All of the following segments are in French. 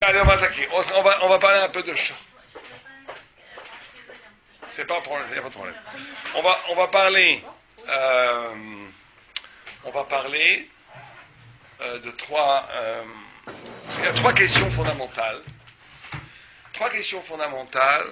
Allez, on va attaquer. On va parler un peu de ça. C'est pas un problème, il n'y a pas de problème. On va parler. On va parler de trois. Il y a trois questions fondamentales. Trois questions fondamentales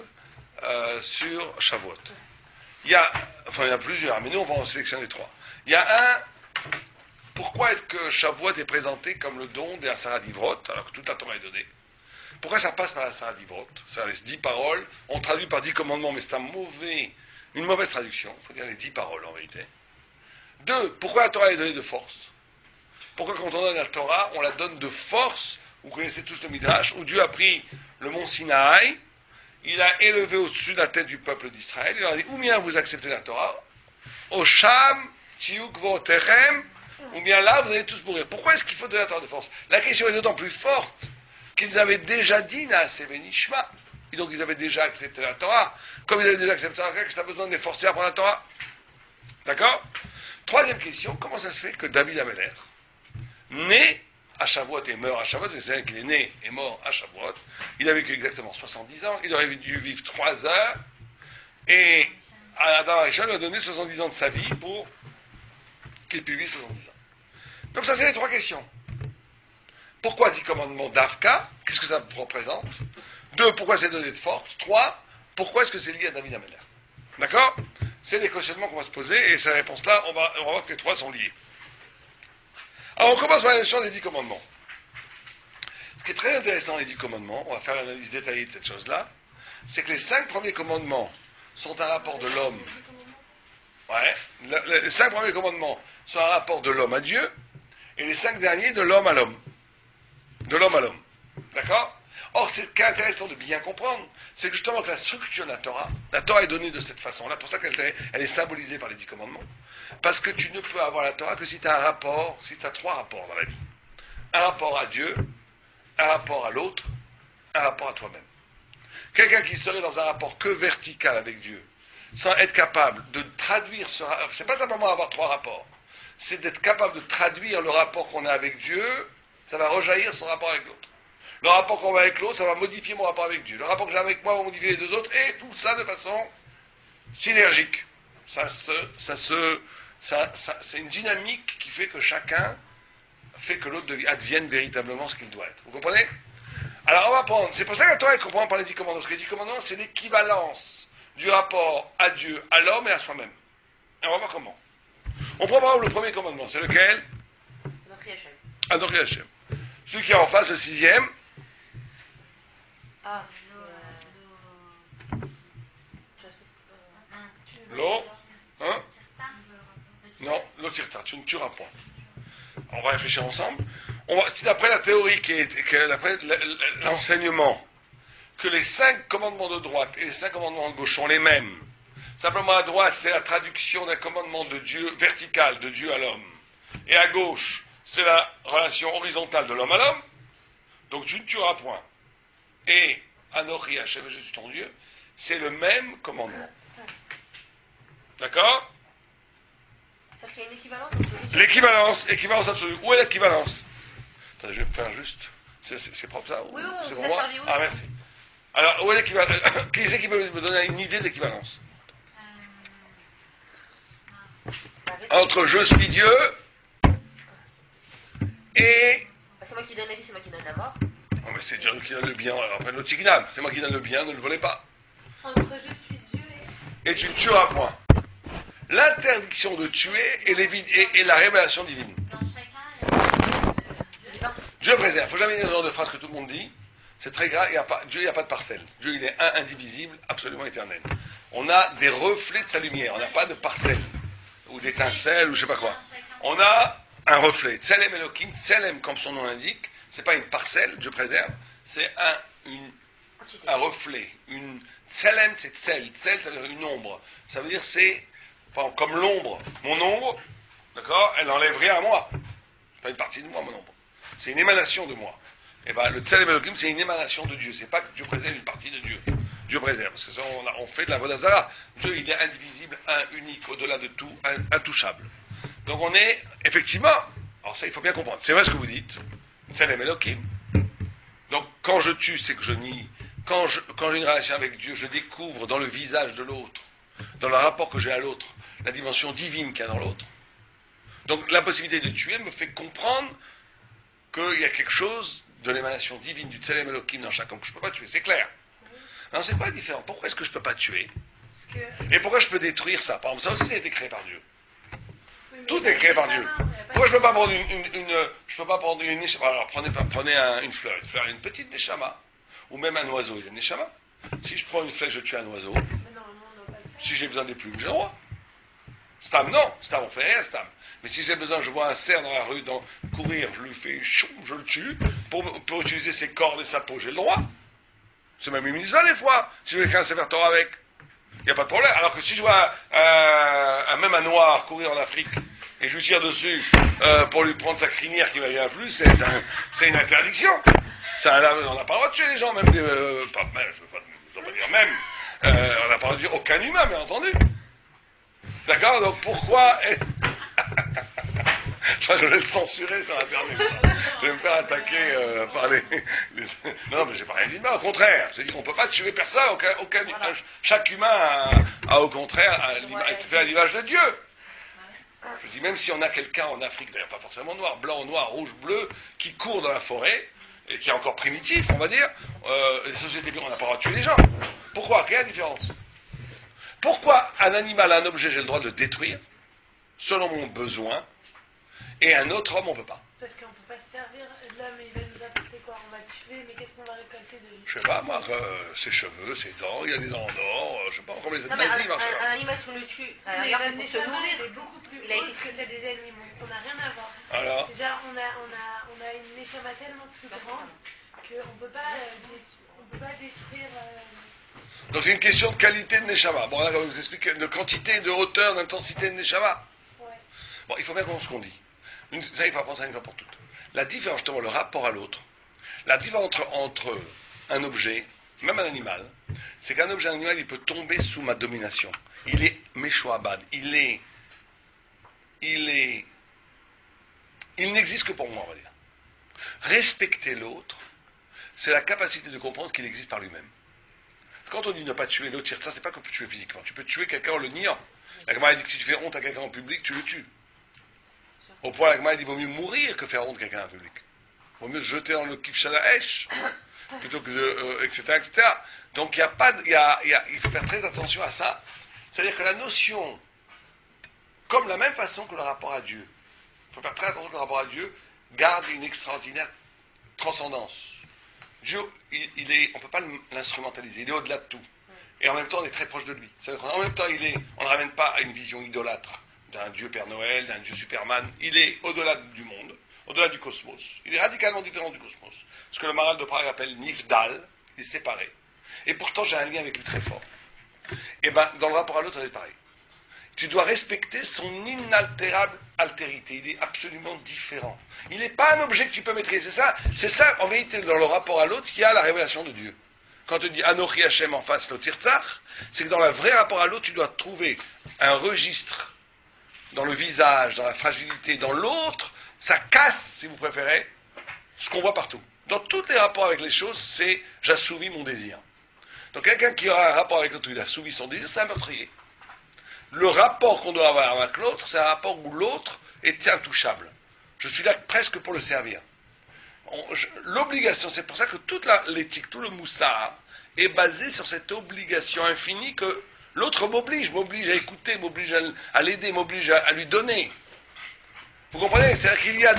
sur Shavuot. Il y a plusieurs, mais nous on va en sélectionner trois. Il y a un. Pourquoi est-ce que Shavuot est présenté comme le don des Asara Divrot, alors que toute la Torah est donnée? Pourquoi ça passe par la Asara Divrot? C'est-à-dire les 10 paroles, on traduit par 10 commandements, mais c'est une mauvaise traduction. Il faut dire les 10 paroles en vérité. Deux, pourquoi la Torah est donnée de force? Pourquoi quand on donne la Torah, on la donne de force? Vous connaissez tous le Midrash, où Dieu a pris le mont Sinaï, il a élevé au-dessus de la tête du peuple d'Israël, il leur a dit, ou bien vous acceptez la Torah, Osham, Tiuk, Voterem, ou bien là, vous allez tous mourir. Pourquoi est-ce qu'il faut donner la Torah de force? La question est d'autant plus forte qu'ils avaient déjà dit Naaseh Benishma. Et donc ils avaient déjà accepté la Torah. Comme ils avaient déjà accepté la Torah, qu'est-ce que tu as besoin de les forcer à prendre la Torah? D'accord? Troisième question, comment ça se fait que David Ameler, né à Shavuot et meurt à Shavuot, c'est-à-dire qu'il est né et mort à Shavuot, il a vécu exactement 70 ans, il aurait dû vivre 3 heures, et Adam Arishon lui a donné 70 ans de sa vie pour qu'il puisse vivre 70 ans. Donc ça, c'est les trois questions. Pourquoi 10 commandements d'Afka? Qu'est-ce que ça représente? 2, pourquoi c'est donné de force? 3, pourquoi est-ce que c'est lié à David Ameler? D'accord? C'est les questionnements qu'on va se poser, et ces réponses-là, on va voir que les trois sont liées. Alors on commence par la notion des 10 commandements. Ce qui est très intéressant, les 10 commandements, on va faire l'analyse détaillée de cette chose-là, c'est que les 5 premiers commandements sont un rapport de l'homme. Ouais, les 5 premiers commandements sont un rapport de l'homme à Dieu, et les 5 derniers de l'homme à l'homme. De l'homme à l'homme. D'accord? Or, ce qui est intéressant de bien comprendre, c'est que justement que la structure de la Torah est donnée de cette façon-là, pour ça qu'elle est symbolisée par les 10 commandements. Parce que tu ne peux avoir la Torah que si tu as un rapport, si tu as 3 rapports dans la vie. Un rapport à Dieu, un rapport à l'autre, un rapport à toi-même. Quelqu'un qui serait dans un rapport que vertical avec Dieu, sans être capable de traduire ce rapport, c'est pas simplement avoir 3 rapports, c'est d'être capable de traduire le rapport qu'on a avec Dieu, ça va rejaillir son rapport avec l'autre. Le rapport qu'on a avec l'autre, ça va modifier mon rapport avec Dieu. Le rapport que j'ai avec moi va modifier les 2 autres, et tout ça de façon synergique. C'est une dynamique qui fait que chacun fait que l'autre advienne véritablement ce qu'il doit être. Vous comprenez? Alors on va prendre, c'est pour ça que la Torah est comprend par les 10 commandements. Parce que les 10 commandements, c'est l'équivalence du rapport à Dieu, à l'homme et à soi-même. Et on va voir comment. On prend par exemple le premier commandement, c'est lequel? Anochi Hashem. Celui qui est en face, le 6e. L'eau. Hein? Non, l'eau tirta, tu ne tueras point. On va réfléchir ensemble. Si d'après la théorie, d'après l'enseignement, que les 5 commandements de droite et les 5 commandements de gauche sont les mêmes, simplement à droite, c'est la traduction d'un commandement de Dieu vertical, de Dieu à l'homme, et à gauche, c'est la relation horizontale de l'homme à l'homme, donc tu ne tueras point. Et Anochi Hashem, je suis ton Dieu, c'est le même commandement. D'accord? C'est-à-dire qu'il y a une équivalence. Équivalence absolue. Où est l'équivalence? Attendez, je vais faire juste. C'est propre ça? Oui, c'est vous pour moi? servi, oui. Ah, merci. Alors, où est l'équivalence? Qui est-ce qui peut me donner une idée de l'équivalence? Entre je suis Dieu et. C'est moi qui donne la vie, c'est moi qui donne la mort. Oh, mais c'est Dieu qui donne le bien. Après, le Tignan, c'est moi qui donne le bien, ne le volez pas. Entre je suis Dieu Et tu ne tueras point. L'interdiction de tuer est la révélation divine. Dieu préserve. Il ne faut jamais dire ce genre de phrase que tout le monde dit. C'est très grave. Dieu, il n'y a pas de parcelle. Dieu, il est indivisible, absolument éternel. On a des reflets de sa lumière. On n'a pas de parcelle. Ou d'étincelles, ou je ne sais pas quoi. On a un reflet. Tselem Elohim, Tselem, comme son nom l'indique, ce n'est pas une parcelle, Dieu préserve, c'est un reflet. Tselem, c'est tsel. Tsel, ça veut dire une ombre. Ça veut dire c'est, comme l'ombre. Mon ombre, d'accord, elle n'enlève rien à moi. C'est pas une partie de moi, mon ombre. C'est une émanation de moi. Et bien, le Tselem Elohim, c'est une émanation de Dieu. C'est pas que Dieu préserve une partie de Dieu. Dieu préserve. Parce que ça, on fait de la Vodazara. Dieu, il est indivisible, unique, au-delà de tout, intouchable. Donc on est, effectivement, alors ça, il faut bien comprendre. C'est vrai ce que vous dites. Tselem Elohim. Donc, quand je tue, c'est que je nie. Quand j'ai une relation avec Dieu, je découvre dans le visage de l'autre, dans le rapport que j'ai à l'autre, la dimension divine qu'il y a dans l'autre. Donc, l'impossibilité de tuer me fait comprendre qu'il y a quelque chose de l'émanation divine, du Tselem Elohim dans chaque homme que je ne peux pas tuer. C'est clair. Non, c'est pas différent. Pourquoi est-ce que je ne peux pas tuer? Et pourquoi je peux détruire ça? Par exemple, ça aussi, ça a été créé par Dieu. Tout est créé par Dieu. Pourquoi je ne peux pas prendre je peux pas prendre une alors prenez une fleur, une petite neshama, ou même un oiseau, il y a une neshama. Si je prends une flèche, je tue un oiseau. Si j'ai besoin des plumes, j'ai le droit. Stam, non. Stam, on fait rien, Stam. Mais si j'ai besoin, je vois un cerf dans la rue, courir, je lui fais chou, je le tue, pour utiliser ses cordes et sa peau, j'ai le droit. C'est même une mitzvah des fois, si je veux écrire un Sefer Torah avec. Il n'y a pas de problème. Alors que si je vois même un noir courir en Afrique, et je lui tire dessus pour lui prendre sa crinière qui ne va bien plus, c'est une interdiction. On n'a pas le droit de tuer les gens, même, je ne veux pas dire même. On n'a pas le droit de tuer aucun humain, bien entendu. D'accord? Donc pourquoi... Je crois que je vais le censurer sur Internet. Je vais me faire attaquer par les... Non, mais j'ai pas rien dit de mal, au contraire. J'ai dit qu'on ne peut pas tuer personne. Chaque humain a au contraire été fait à l'image de Dieu. Je dis, même si on a quelqu'un en Afrique, d'ailleurs pas forcément noir, blanc, noir, rouge, bleu, qui court dans la forêt, et qui est encore primitif, on va dire, les sociétés, on n'a pas le droit de tuer les gens. Pourquoi? Quelle est la différence? Pourquoi un animal, un objet, j'ai le droit de le détruire, selon mon besoin, et un autre homme, on ne peut pas? Parce qu'on ne peut pas se servir de l'homme, il va nous apporter quoi? On va le tuer, mais qu'est-ce qu'on va récolter de lui? Je sais pas, moi, ses cheveux, ses dents, il y a des dents en or, je sais pas comment les Non, mais nazis marchent. un animal, si on le tue, à la Mais rigueur, la c'est pour se neshama, nourrir. elle est beaucoup plus Il a été haute que celle des animaux. On n'a rien à voir. Alors Déjà, on a une neshama tellement plus grande qu'on ne peut pas détruire... Donc c'est une question de qualité de Neshama. Bon, là, je vous explique de quantité, de hauteur, d'intensité de Neshama. Ouais. Bon, il faut bien comprendre ce qu'on dit. Ça, il faut apprendre ça une fois pour toutes. La différence, justement, le rapport à l'autre, la différence entre un objet, même un animal, c'est qu'un objet, un animal, il peut tomber sous ma domination. Il est Meshoabad. Il n'existe que pour moi, on va dire. Respecter l'autre, c'est la capacité de comprendre qu'il existe par lui-même. Quand on dit ne pas tuer l'autre, ça, c'est pas que tu peux tuer physiquement. Tu peux tuer quelqu'un en le niant. La Gemara dit que si tu fais honte à quelqu'un en public, tu le tues. Au point, la Gemara dit qu'il vaut mieux mourir que faire honte à quelqu'un en public. Il vaut mieux se jeter dans le kifshalaesh plutôt que de. etc., etc. Donc, il faut faire très attention à ça. C'est-à-dire que la notion, comme la même façon que le rapport à Dieu, il faut faire très attention que le rapport à Dieu garde une extraordinaire transcendance. Dieu, on ne peut pas l'instrumentaliser, il est au-delà de tout. Et en même temps, on est très proche de lui. En même temps, on ne ramène pas à une vision idolâtre d'un Dieu Père Noël, d'un Dieu Superman. Il est au-delà du monde, au-delà du cosmos. Il est radicalement différent du cosmos. Ce que le Maharal de Prague appelle Nifdal, il est séparé. Et pourtant, j'ai un lien avec lui très fort. Et bien, dans le rapport à l'autre, c'est pareil. Tu dois respecter son inaltérable altérité. Il est absolument différent. Il n'est pas un objet que tu peux maîtriser. C'est ça, en vérité, dans le rapport à l'autre, qu'il y a la révélation de Dieu. Quand tu dis Anochi Hashem en face, le Tirtzach, c'est que dans le vrai rapport à l'autre, tu dois trouver un registre dans le visage, dans la fragilité, dans l'autre. Ça casse, si vous préférez, ce qu'on voit partout. Dans tous les rapports avec les choses, c'est j'assouvis mon désir. Donc quelqu'un qui aura un rapport avec l'autre, il assouvi son désir, c'est un meurtrier. Le rapport qu'on doit avoir avec l'autre, c'est un rapport où l'autre est intouchable. Je suis là presque pour le servir. L'obligation, c'est pour ça que toute l'éthique, tout le moussard est basé sur cette obligation infinie que l'autre m'oblige à écouter, m'oblige à l'aider, m'oblige à lui donner. Vous comprenez? C'est-à-dire qu'il y a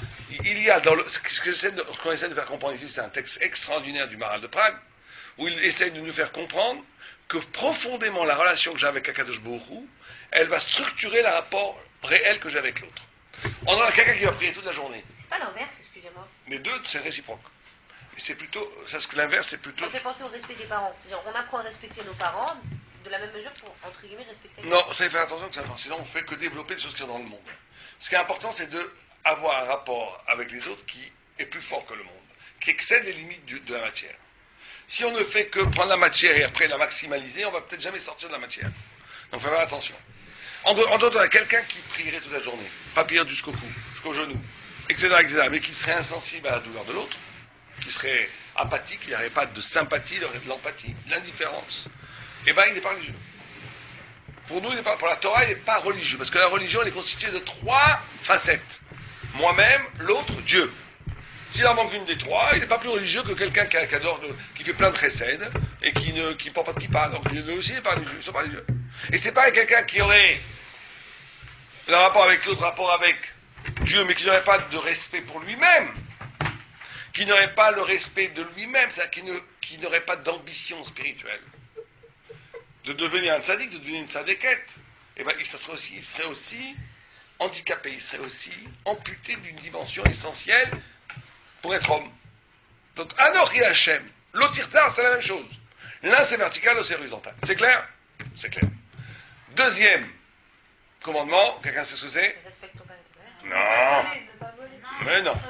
ce qu'on essaie de faire comprendre ici, c'est un texte extraordinaire du Maharal de Prague, où il essaie de nous faire comprendre que profondément la relation que j'ai avec Akadosh Baruch Hu, elle va structurer le rapport réel que j'ai avec l'autre. On a quelqu'un qui va prier toute la journée. Pas l'inverse, excusez-moi. Les deux, c'est réciproque. Et c'est plutôt, l'inverse, c'est plutôt... Ça me fait penser au respect des parents. C'est-à-dire, on apprend à respecter nos parents de la même mesure pour, entre guillemets, respecter... Non, ça, il faut faire attention que ça fasse. Sinon, on ne fait que développer les choses qui sont dans le monde. Ce qui est important, c'est d'avoir un rapport avec les autres qui est plus fort que le monde, qui excède les limites de la matière. Si on ne fait que prendre la matière et après la maximaliser, on ne va peut-être jamais sortir de la matière. Donc, il faut faire attention. En d'autres, on a quelqu'un qui prierait toute la journée, pas pire jusqu'au cou, jusqu'au genou, etc., mais qui serait insensible à la douleur de l'autre, qui qui serait apathique, il n'y aurait pas de sympathie, il y aurait de l'empathie, de l'indifférence, eh bien il n'est pas religieux. Pour nous, pour la Torah, il n'est pas religieux, parce que la religion, elle est constituée de 3 facettes. Moi-même, l'autre, Dieu. S'il en manque une des 3, il n'est pas plus religieux que quelqu'un qui adore, qui fait plein de chesed et qui ne porte pas de kippa. Donc lui aussi, il n'est pas religieux, ils sont pas religieux. Et c'est pas quelqu'un qui aurait le rapport avec l'autre, rapport avec Dieu, mais qui n'aurait pas de respect pour lui-même, qui n'aurait pas le respect de lui-même, c'est-à-dire qui n'aurait pas d'ambition spirituelle, de devenir un tzaddik, de devenir une tzadékette, et bien il serait aussi handicapé, il serait aussi amputé d'une dimension essentielle pour être homme. Donc, Anochi Hachem, l'Otirtar, c'est la même chose. L'un c'est vertical, l'autre c'est horizontal. C'est clair? C'est clair. Deuxième commandement, quelqu'un sait ce que c'est? Non. Mais non.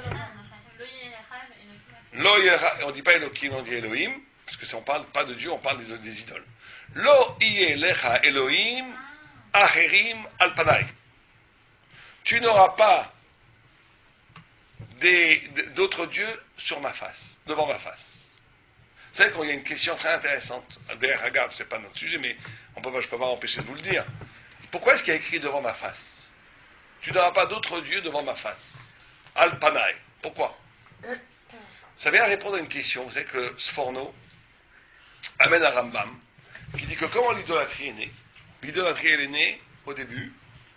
On ne dit pas Elohim, on dit Elohim, parce que si on ne parle pas de Dieu, on parle des idoles. Lo iye lecha Elohim acherim al panai. Tu n'auras pas d'autres dieux sur ma face, devant ma face. Vous savez qu'il y a une question très intéressante. D'ailleurs, regarde, ce n'est pas notre sujet, mais je ne peux pas m'empêcher de vous le dire. Pourquoi est-ce qu'il y a écrit devant ma face? Tu n'auras pas d'autres dieux devant ma face. Al panai. Pourquoi? Ça vient répondre à une question. Vous savez que le Sforno amène à Rambam, qui dit que comment l'idolâtrie est née? L'idolâtrie, elle est née, au début,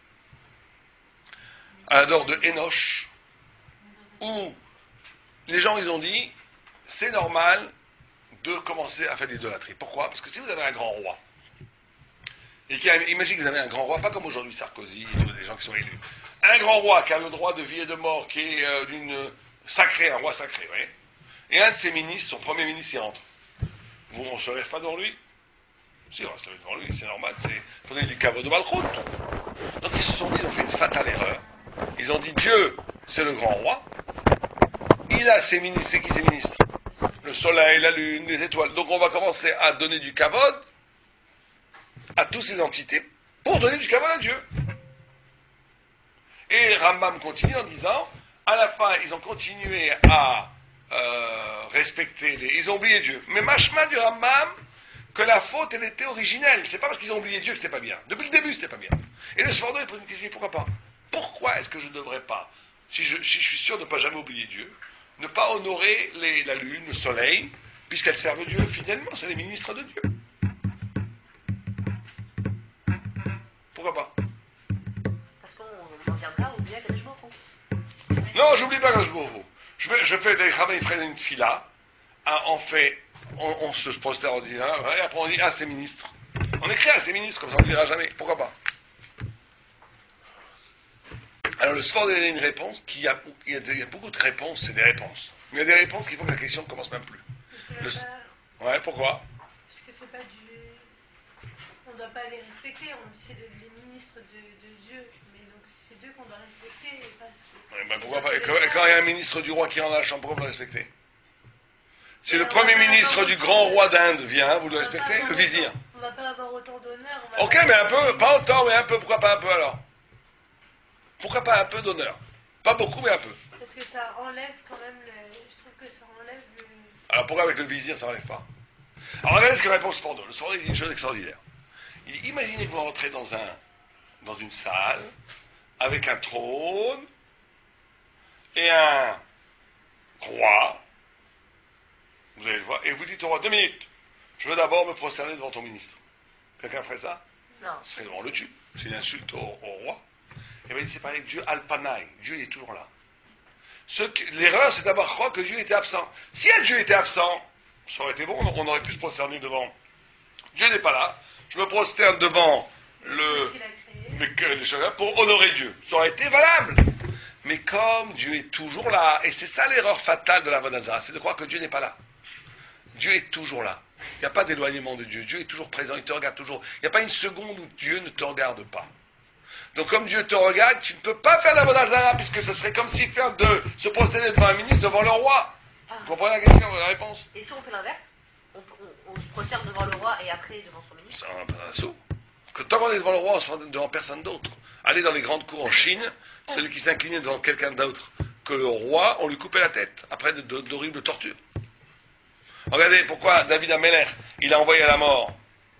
à la dor de Enoch, où les gens, ils ont dit, c'est normal de commencer à faire de l'idolâtrie. Pourquoi? Parce que si vous avez un grand roi, et imaginez que vous avez un grand roi, pas comme aujourd'hui Sarkozy, des gens qui sont élus, un grand roi qui a le droit de vie et de mort, qui est un roi sacré, vous voyez, et un de ses ministres, son premier ministre, il rentre. On ne se lève pas devant lui? Si, on va se lever devant lui, c'est normal, il faut donner du caveau de Malchut. Donc ils se sont dit, ils ont fait une fatale erreur. Ils ont dit, Dieu, c'est le grand roi, il a ses ministres, c'est qui ses ministres? Le soleil, la lune, les étoiles. Donc on va commencer à donner du kavod à toutes ces entités pour donner du kavod à Dieu. Et Rambam continue en disant, à la fin, ils ont continué à respecter ils ont oublié Dieu. Mais machma du Rambam, que la faute, elle était originelle. C'est pas parce qu'ils ont oublié Dieu que c'était pas bien. Depuis le début, c'était pas bien. Et le Sforno, il pose une question, pourquoi pas? Pourquoi est-ce que je ne devrais pas, si je suis sûr de ne pas jamais oublier Dieu, ne pas honorer la lune, le soleil, puisqu'elles servent Dieu fidèlement, c'est les ministres de Dieu. Pourquoi pas? Parce qu'on en viendra à oublier Akadosh Baruch Hu. Non, j'oublie pas Akadosh Baruch Hu. Je fais des Chama Ifrei une fila, on se prosterne, on dit, et après on dit à ses ministres. On écrit à ses ministres, comme ça on ne le dira jamais. Pourquoi pas? Alors le Sforno a une réponse, il y a beaucoup de réponses, c'est des réponses. Mais il y a des réponses qui font que la question ne commence même plus. Ouais, pourquoi? Parce que c'est pas du... On ne doit pas les respecter, c'est les ministres de Dieu. Mais donc c'est d'eux qu'on doit respecter et pas... Pourquoi pas? Et quand il y a un ministre du roi qui est dans la chambre, pourquoi vous le respectez? Si le premier ministre du grand roi d'Inde vient, vous le respectez? Le vizir. On ne va pas avoir autant d'honneur. Ok, mais un peu, pas autant, mais un peu. Pourquoi pas un peu alors? Pourquoi pas un peu d'honneur? Pas beaucoup, mais un peu. Parce que ça enlève quand même je trouve que ça enlève le... Alors pourquoi avec le vizir ça enlève pas? Alors regardez ce que répond le Sforno. Le Sforno dit une chose extraordinaire. Il dit, imaginez que vous rentrez dans une salle avec un trône et un roi. Vous allez le voir. Et vous dites au roi, 2 minutes. Je veux d'abord me prosterner devant ton ministre. Quelqu'un ferait ça? Non. Ce serait, on le tue. C'est une insulte au roi. Et bien, c'est pareil, Dieu Alpanaï, Dieu est toujours là. L'erreur, c'est d'abord croire que Dieu était absent. Si Dieu était absent, ça aurait été bon, on aurait pu se prosterner devant. Dieu n'est pas là, je me prosterne devant les choses pour honorer Dieu. Ça aurait été valable. Mais comme Dieu est toujours là, et c'est ça l'erreur fatale de la Vodazara, c'est de croire que Dieu n'est pas là. Dieu est toujours là. Il n'y a pas d'éloignement de Dieu. Dieu est toujours présent, il te regarde toujours. Il n'y a pas une seconde où Dieu ne te regarde pas. Donc comme Dieu te regarde, tu ne peux pas faire la Vodazara, puisque ce serait comme si faire se prosterner devant un ministre, devant le roi. Vous comprenez la question, la réponse? Et si on fait l'inverse, on se prosterne devant le roi et après devant son ministre? C'est un assaut. Que tant qu'on est devant le roi, on se prosterne devant personne d'autre. Allez dans les grandes cours en Chine, celui qui s'inclinait devant quelqu'un d'autre que le roi, on lui coupait la tête, après d'horribles tortures. Regardez pourquoi David Ameller, il a envoyé à la mort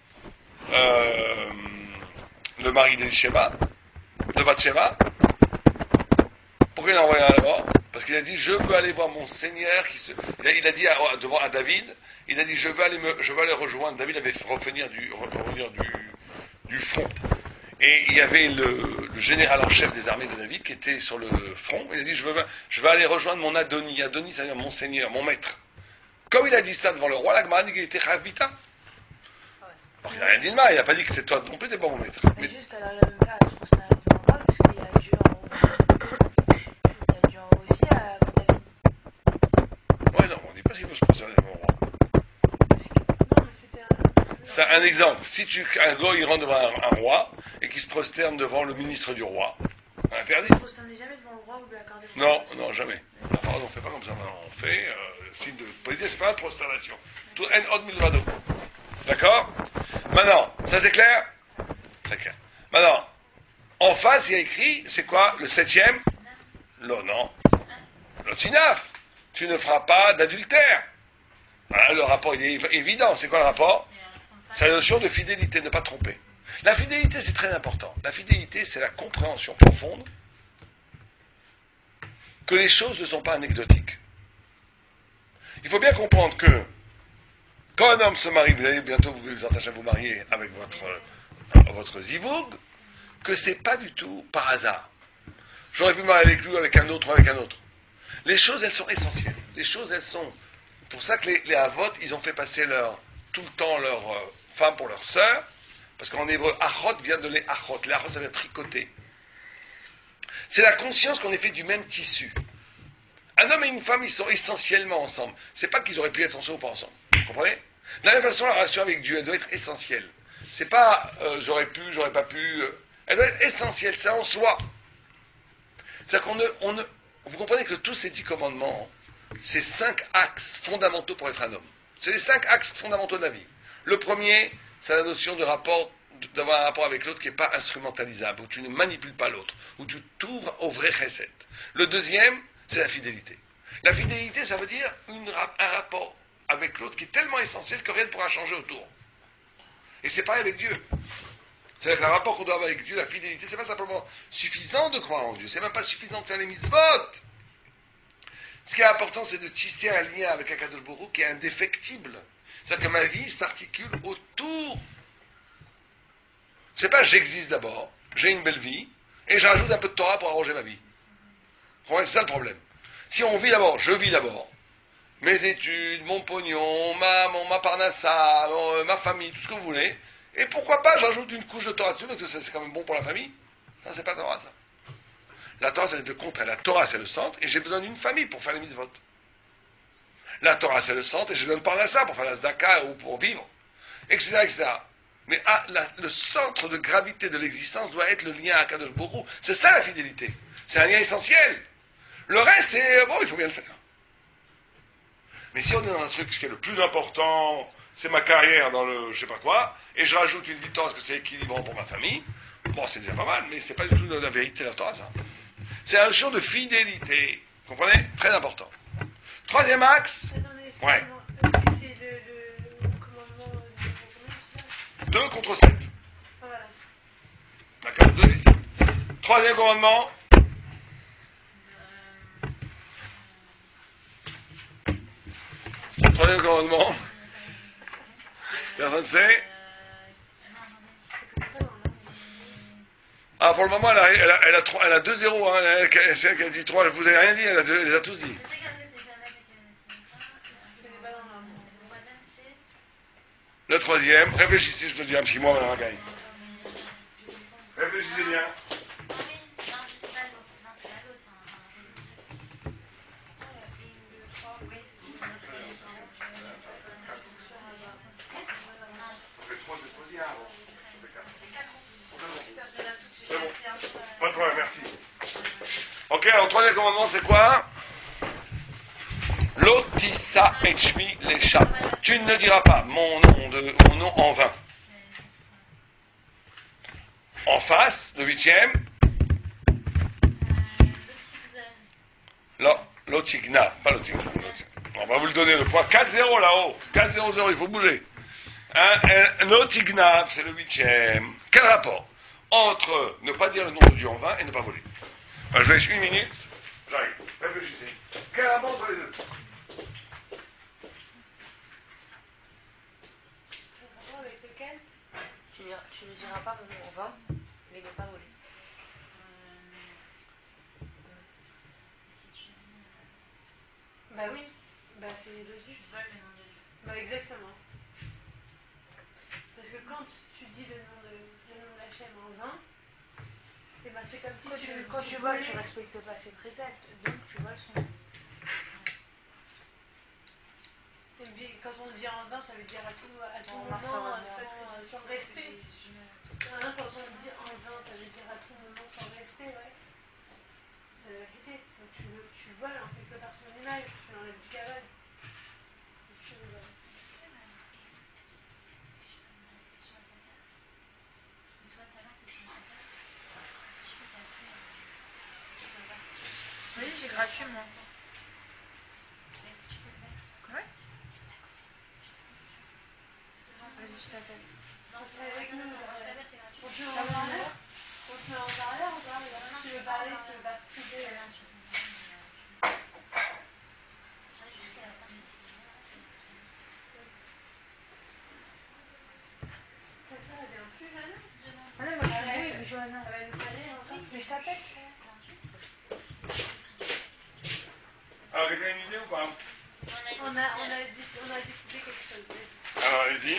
le mari d'Elisheba, de Bathsheba. Pourquoi il l'a envoyé à la mort? Parce qu'il a dit, je veux aller voir mon Seigneur. Il a dit devant à David, il a dit, je veux aller rejoindre. David avait revenir du front. Et il y avait le général en chef des armées de David qui était sur le front. Il a dit, je veux aller rejoindre mon Adoni. Adoni, c'est-à-dire mon Seigneur, mon maître. Comme il a dit ça devant le roi, la Gemara dit qu'il était Chavita. Alors il n'a rien dit de mal, il n'a pas dit que c'était toi non plus, t'es pas mon maître. Mais juste, alors il n'y a même pas à se prosterner devant moi, parce qu'il y a Dieu en haut. Il y a Dieu en haut aussi à David. Ouais, non, on ne dit pas s'il faut se prosterner devant le roi. Non, mais c'était C'est un exemple. Si un gars il rentre devant un roi et qu'il se prosterne devant le ministre du roi, c'est interdit. Il ne se prosternait jamais devant le roi ou lui accorder le Non, non, jamais. Alors, on ne fait pas comme ça maintenant. On fait signe de politesse, c'est pas une prosternation. Tout en od milvado. D'accord? Maintenant, ça c'est clair? Très clair. Maintenant, en face, il y a écrit, c'est quoi? Le 7e? Non. Le sinaf. Tu ne feras pas d'adultère. Voilà, le rapport, il est évident. C'est quoi le rapport? C'est la notion de fidélité, ne pas tromper. La fidélité, c'est très important. La fidélité, c'est la compréhension profonde que les choses ne sont pas anecdotiques. Il faut bien comprendre que quand un homme se marie, vous allez bientôt vous attacher à vous marier avec votre zivoug, que c'est pas du tout par hasard. J'aurais pu me marier avec lui, ou avec un autre, Les choses, elles sont essentielles. Les choses, elles sont... C'est pour ça que les Havot, ils ont fait passer tout le temps leur femme pour leur sœur, parce qu'en hébreu, achot vient de les achot. Les achot, ça veut dire tricoter. C'est la conscience qu'on est fait du même tissu. Un homme et une femme, ils sont essentiellement ensemble. C'est pas qu'ils auraient pu être ensemble ou pas ensemble. Vous comprenez? De la même façon, la relation avec Dieu, elle doit être essentielle. C'est pas j'aurais pu, j'aurais pas pu. Elle doit être essentielle, c'est en soi. C'est-à-dire vous comprenez que tous ces 10 commandements, c'est 5 axes fondamentaux pour être un homme. C'est les 5 axes fondamentaux de la vie. Le premier, c'est la notion d'avoir un rapport avec l'autre qui n'est pas instrumentalisable, où tu ne manipules pas l'autre, où tu t'ouvres au vrai chesed. Le deuxième, c'est la fidélité. La fidélité, ça veut dire un rapport avec l'autre qui est tellement essentiel que rien ne pourra changer autour. Et c'est pareil avec Dieu. C'est-à-dire que le rapport qu'on doit avoir avec Dieu, la fidélité, c'est pas simplement suffisant de croire en Dieu, c'est même pas suffisant de faire les mitzvot. Ce qui est important, c'est de tisser un lien avec Akadosh Baruch Hu qui est indéfectible. C'est-à-dire que ma vie s'articule autour. C'est pas j'existe d'abord, j'ai une belle vie, et je rajoute un peu de Torah pour arranger ma vie. C'est ça le problème. Si on vit d'abord, je vis d'abord. Mes études, mon pognon, ma parnassa, ma famille, tout ce que vous voulez. Et pourquoi pas, j'ajoute une couche de Torah dessus, parce que c'est quand même bon pour la famille. Ça, c'est pas Torah, ça. La Torah, c'est le contraire. La Torah, c'est le centre, et j'ai besoin d'une famille pour faire les mitzvot. La Torah, c'est le centre, et j'ai besoin de parnassa pour faire la zdaka ou pour vivre, etc., etc. Mais le centre de gravité de l'existence doit être le lien à Kadosh Baruch Hu. C'est ça la fidélité. C'est un lien essentiel. Le reste, c'est bon, il faut bien le faire. Mais si on est dans un truc, ce qui est le plus important, c'est ma carrière dans le je sais pas quoi, et je rajoute une victoire parce que c'est équilibrant pour ma famille, bon, c'est déjà pas mal, mais c'est pas du tout la vérité de la Torah, ça. C'est la notion de fidélité. Vous comprenez? Très important. Troisième axe. Attendez, Ouais. est-ce que c'est le commandement de 2 contre 7. Voilà. D'accord? 2 et 7. Troisième commandement. Troisième commandement. Personne ne sait. Ah, pour le moment, elle a 2-0. Hein. C'est elle qui a dit 3. Vous n'avez rien dit, elle les a tous dit. Le troisième, réfléchissez, je te dis un petit mot, Madame Ragaï. Réfléchissez bien. C'est bon. Pas de problème, merci. Ok, alors, troisième commandement, c'est quoi? Lotissa etchmi lesha. Tu ne diras pas mon nom en vain. En face, le 8e. Lotigna, pas lotigna. On va vous le donner le point. 4-0 là-haut. 4-0-0, il faut bouger. Un Notignab, c'est le 8e. Quel rapport entre ne pas dire le nom de Dieu en vain et ne pas voler? Je vous laisse 1 minute. J'arrive. Réfléchissez. Quel rapport entre les deux? Avec lequel Tu ne diras pas le nom en vain, mais ne pas voler. Bah oui, bah c'est logique. Bah exactement. Parce que quand tu dis le nom de l'Hachem en vain, et bah c'est comme si Quand tu voles, tu respectes pas ses préceptes, donc tu voles son nom. Et puis, quand on dit en vain, ça veut dire à tout moment, sans respect. Hein, quand on dit en vain, ça veut dire à tout moment sans respect, ouais. C'est la vérité. Donc tu voles en quelque part son image, tu l'enlèves du cabane. Vas-y, c'est gratuit, moi. Ouais. Vas-y, je t'appelle. Avec nous, on te met en parleur, on parle. Tu veux parler, tu veux participer. Comme ça, elle vient plus, Johanna? Ah non, moi je suis avec Johanna. Elle va nous parler ensemble. Mais je t'appelle. Alors, quelqu'un a une idée ou pas? On a décidé quelque chose. Vas-y. Alors, allez-y.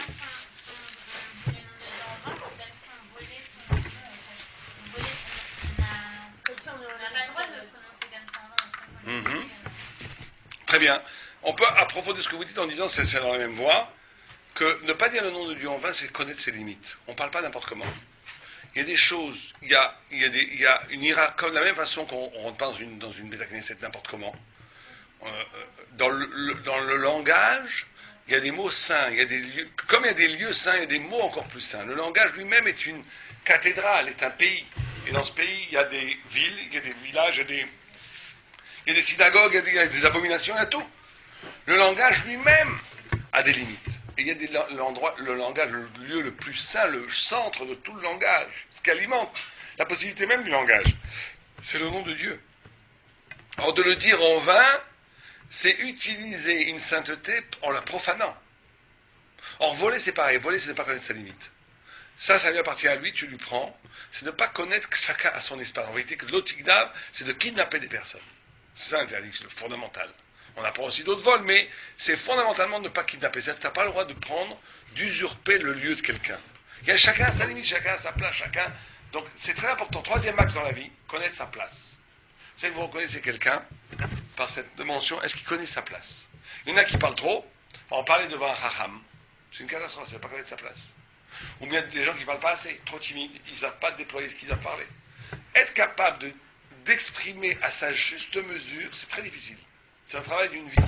Comme ça, on n'a pas le droit de prononcer comme ça. Très bien. On peut approfondir ce que vous dites en disant, c'est dans la même voie, que ne pas dire le nom de Dieu en vain, c'est connaître ses limites. On ne parle pas n'importe comment. Il y a des choses, il y a une ira, comme de la même façon qu'on ne rentre pas dans une Beth Knesset n'importe comment. Dans le langage, il y a des mots saints, il y a des lieux, comme il y a des lieux saints, il y a des mots encore plus saints. Le langage lui-même est une cathédrale, est un pays. Et dans ce pays, il y a des villes, il y a des villages, il y a des synagogues, il y a des abominations, il y a tout. Le langage lui-même a des limites. Et il y a le langage, le lieu le plus saint, le centre de tout le langage, ce qui alimente la possibilité même du langage. C'est le nom de Dieu. Or, de le dire en vain, c'est utiliser une sainteté en la profanant. Or, voler, c'est pareil. Voler, c'est ne pas connaître sa limite. Ça lui appartient à lui, tu lui prends. C'est ne pas connaître que chacun a son espace. En vérité, que l'otignav, c'est de kidnapper des personnes. C'est ça l'interdiction fondamentale. On apprend aussi d'autres vols, mais c'est fondamentalement de ne pas kidnapper. C'est-à-dire que tu n'as pas le droit de prendre, d'usurper le lieu de quelqu'un. Chacun a sa limite, chacun a sa place, chacun. Donc, c'est très important. 3e axe dans la vie, connaître sa place. C'est que vous reconnaissez quelqu'un par cette dimension, est-ce qu'il connaît sa place? Il y en a qui parlent trop, en parler devant un chacham, c'est une catastrophe, c'est ne pas connaître sa place. Ou bien des gens qui ne parlent pas assez, trop timides, ils ne savent pas déployer ce qu'ils doivent parler. Être capable d'exprimer à sa juste mesure, c'est très difficile. C'est un travail d'une vie.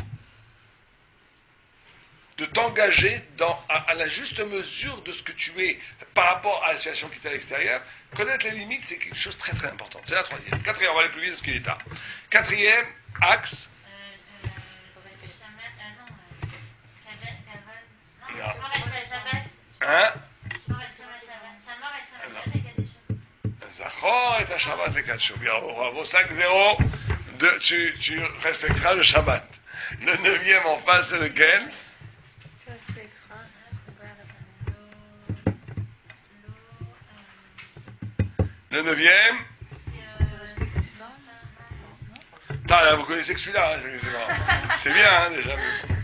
De t'engager à la juste mesure de ce que tu es par rapport à la situation qui est à l'extérieur. Connaître les limites, c'est quelque chose de très très important. C'est la 3e. 4e, on va aller plus vite parce qu'il est tard. 4e axe. Hein? Zachor et Shabbat et Katsho. Bien, bravo, 5-0. Tu respecteras le Shabbat. Le 9e en face, c'est lequel? Le 9e. Là, vous connaissez que celui-là. Hein, c'est bien, hein, déjà.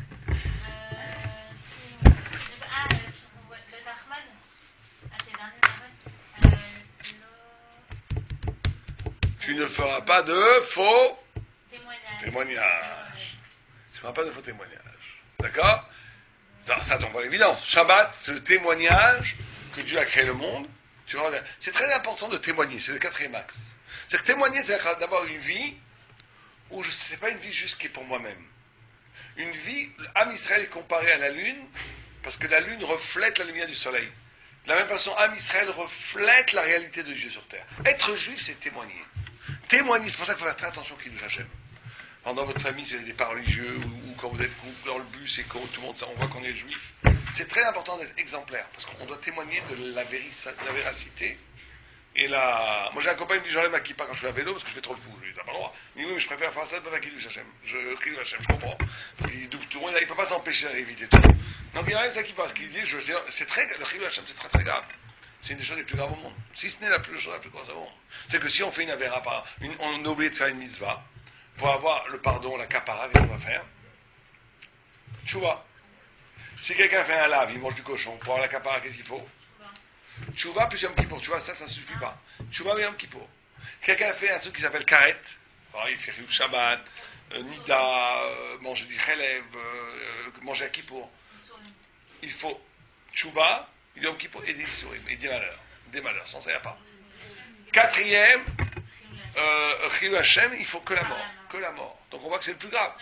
Tu ne feras pas de faux témoignages. Tu ne feras pas de faux témoignages. D'accord? Ça tombe à l'évidence. Shabbat, c'est le témoignage que Dieu a créé le monde. C'est très important de témoigner. C'est le 4e axe. C'est que témoigner, c'est d'avoir une vie où ce n'est pas une vie juste qui est pour moi-même. Une vie, Am Israël est comparé à la lune, parce que la lune reflète la lumière du soleil. De la même façon, Am Israël reflète la réalité de Dieu sur terre. Être juif, c'est témoigner. Témoigner, c'est pour ça qu'il faut faire très attention qu'il nous achève. Pendant votre famille, si vous n'êtes pas religieux, ou quand vous êtes dans le bus et que tout le monde, on voit qu'on est juif. C'est très important d'être exemplaire, parce qu'on doit témoigner de la véracité. Et là, moi j'ai un copain qui me dit j'enlève ma kippa quand je fais à vélo parce que je fais trop le fou. Je lui dis t'as pas le droit. Il me dit oui mais je préfère faire ça de ma kiddush Hashem. Je crie Hashem, je comprends. Parce qu'il double tout le monde, il peut pas s'empêcher d'aller éviter tout. Donc il enlève sa kippa, ce qu'il dit, c'est très, le cri Hashem c'est très très grave. C'est une des choses les plus graves au monde. Si ce n'est la plus chose la plus grave au monde. C'est que si on fait une avéra, on a oublié de faire une mitzvah, pour avoir le pardon, la kapara, qu'est-ce qu'on va faire? Tchouva. Si quelqu'un fait un lave, il mange du cochon, pour avoir la kapara, qu'est-ce qu'il faut? Tchouva plus Yom Kippour, tu vois, ça suffit pas. Tchouva et Yom Kippour. Quelqu'un fait un truc qui s'appelle karet, il fait Riyou Shabbat, Nida, manger du Chelev, manger à Kippour. Il faut Tchouva, Yom Kippour et des Issourim, et des malheurs, sans ça il n'y a pas. Quatrième, Chilou Hashem, il faut que la mort, Donc on voit que c'est le plus grave.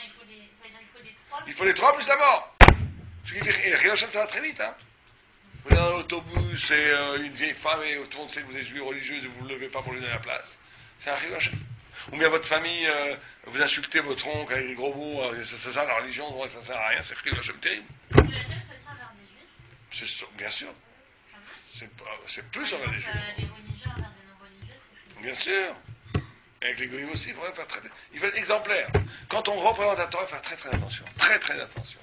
Il faut les trois plus la mort. Chilou Hashem, ça va très vite, hein. Vous êtes dans un autobus et une vieille femme et tout le monde sait que vous êtes juif religieuse et vous ne vous levez pas pour lui donner la place. C'est un Chilou Hashem. Ou bien votre famille, vous insultez votre oncle avec des gros mots, ça sert à la religion, on voit que ça sert à rien, c'est Chilou Hashem terrible. Chilou Hashem, ça sert vers des juifs? Bien sûr. C'est plus envers des juifs. Les religieux envers des non-religieux, c'est... Bien sûr. Et avec les goïms aussi, il faut être exemplaire. Quand on représente la Torah, il faut faire très très attention. Très très attention.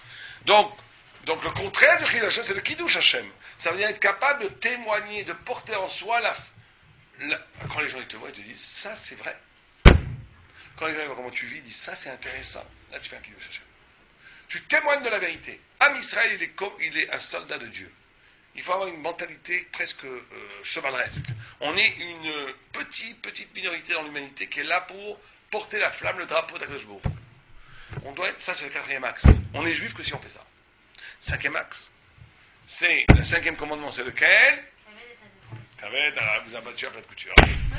Donc le contraire du Chilou Hashem, c'est le Kiddush Hashem. Ça veut dire être capable de témoigner, de porter en soi quand les gens ils te voient, ils te disent ça c'est vrai. Quand les gens ils voient comment tu vis, ils disent ça c'est intéressant. Là tu fais un Kiddush Hashem. Tu témoignes de la vérité. Am Israël, il est un soldat de Dieu. Il faut avoir une mentalité presque chevaleresque. On est une petite minorité dans l'humanité qui est là pour porter la flamme, le drapeau d'Akadosh Baruch Hu. On doit être, ça c'est le 4e axe. On est juif que si on fait ça. 5e axe, c'est le 5e commandement, c'est lequel? Kaved, vous a battu à plat de couture.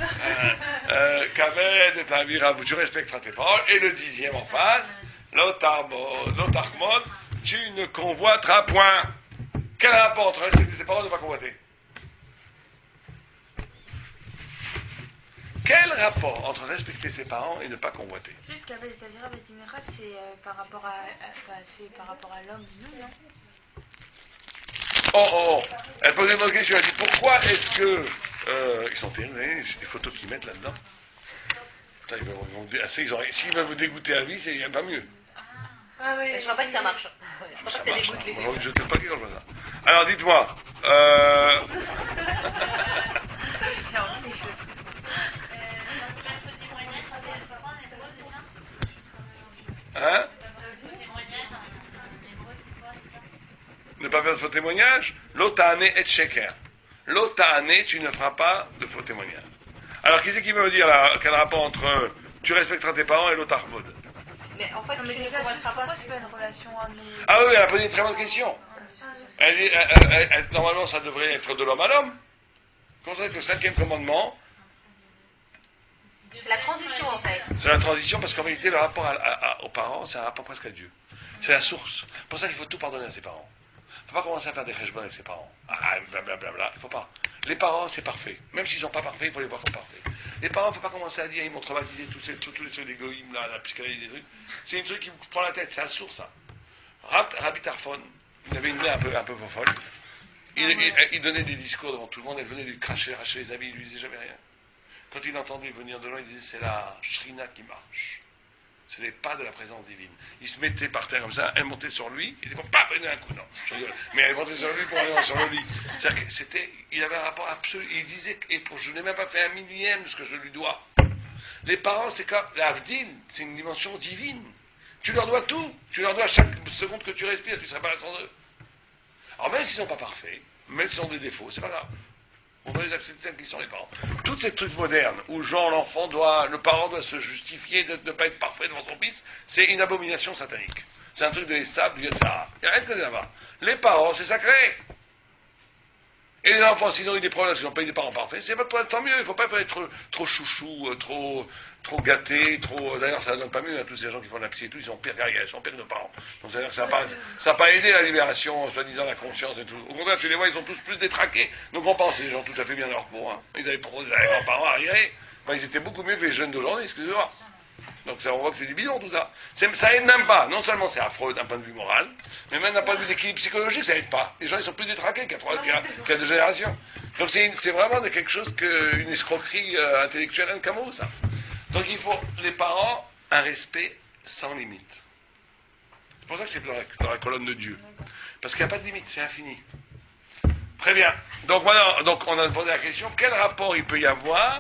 Kaved et Avira, tu respecteras tes paroles. Et le 10e en face, Lotarmod, tu ne convoiteras point. Quel rapport entre respecter ses paroles et ne pas convoiter? Quel rapport entre respecter ses parents et ne pas convoiter? Juste Kaved et Avira Betimera, c'est par rapport à l'homme, nous, non? Oh, elle pose une bonne question, elle dit pourquoi est-ce que... ils sont terribles, vous voyez, c'est des photos qu'ils mettent là-dedans. Putain, s'ils veulent vous dégoûter à vie, il n'y a pas mieux. Ah oui. Je crois pas que ça marche. Je crois pas que ça dégoûte les Moi, j'ai gens. envie de jeter le paquet quand je vois ça. Alors, dites-moi. J'ai envie des cheveux. Hein? Ne pas faire de faux témoignages? L'otane et sheker. L'otane, tu ne feras pas de faux témoignages. Alors, qui c'est qui va me dire là, quel rapport entre tu respecteras tes parents et l'otarmod? Mais en fait, Non, mais tu ne déjà, convoiteras pourquoi pas. c'est pas une relation à nous? Ah oui, elle a posé une très bonne question. Elle dit, normalement, ça devrait être de l'homme à l'homme. Comment ça, le 5e commandement? C'est la transition en fait. C'est la transition parce qu'en réalité, le rapport aux parents, c'est un rapport presque à Dieu. C'est la source. C'est pour ça qu'il faut tout pardonner à ses parents. Il ne faut pas commencer à faire des cheshbon avec ses parents. Blablabla. Il ne faut pas. Les parents, c'est parfait. Même s'ils ne sont pas parfaits, il faut les voir comme parfaits. Les parents, il ne faut pas commencer à dire ils m'ont traumatisé tous les trucs d'égoïsme, la psychanalyse, des trucs. C'est un truc qui vous prend la tête. C'est la source, ça. Rabbi Tarfon, il avait une mère un peu folle. Il donnait des discours devant tout le monde. Elle venait lui cracher les habits. Il lui disait jamais rien. Quand il entendait venir de loin, il disait c'est la shrina qui marche. C'est les pas de la présence divine. Il se mettait par terre comme ça, elle montait sur lui, il disait pas venir un coup, non, je rigole. Mais elle montait sur lui pour aller sur le lit. C'est-à-dire que il avait un rapport absolu. Il disait, je n'ai même pas fait 1/1000 de ce que je lui dois. Les parents, c'est comme l'Avdin, c'est une dimension divine. Tu leur dois tout. Tu leur dois chaque seconde que tu respires, tu ne serais pas là sans eux. Alors même s'ils ne sont pas parfaits, même s'ils ont des défauts, c'est pas grave. On doit les accepter tels qu'ils sont les parents. Tous ces trucs modernes où le parent doit se justifier de ne pas être parfait devant son fils, c'est une abomination satanique. C'est un truc de Esav, du Yetzirah. Il n'y a rien de ça là-bas. Les parents, c'est sacré. Et les enfants, s'ils ont eu des problèmes parce qu'ils n'ont pas eu des parents parfaits, c'est votre problème, tant mieux. Il ne faut pas être trop chouchou, trop gâté, D'ailleurs, ça ne donne pas mieux à tous ces gens qui font de la psy et tout, ils sont pires que nos parents. Donc, c'est-à-dire que ça n'a pas aidé la libération, soi-disant la conscience et tout. Au contraire, tu les vois, ils sont tous plus détraqués. Nos grands-parents, c'est des gens tout à fait bien à leur peau. Hein. Ils avaient pourtant des grands-parents arriérés. Enfin, ils étaient beaucoup mieux que les jeunes d'aujourd'hui, excusez-moi. Donc on voit que c'est du bidon tout ça. Ça aide même pas. Non seulement c'est affreux d'un point de vue moral, mais même d'un point de vue d'équilibre psychologique, ça aide pas. Les gens ils sont plus détraqués qu'il y a 2 générations. Donc c'est vraiment quelque chose une escroquerie intellectuelle incamo ça. Donc il faut les parents un respect sans limite. C'est pour ça que c'est dans la colonne de Dieu. Parce qu'il n'y a pas de limite, c'est infini. Très bien. Donc maintenant, on a posé la question, quel rapport il peut y avoir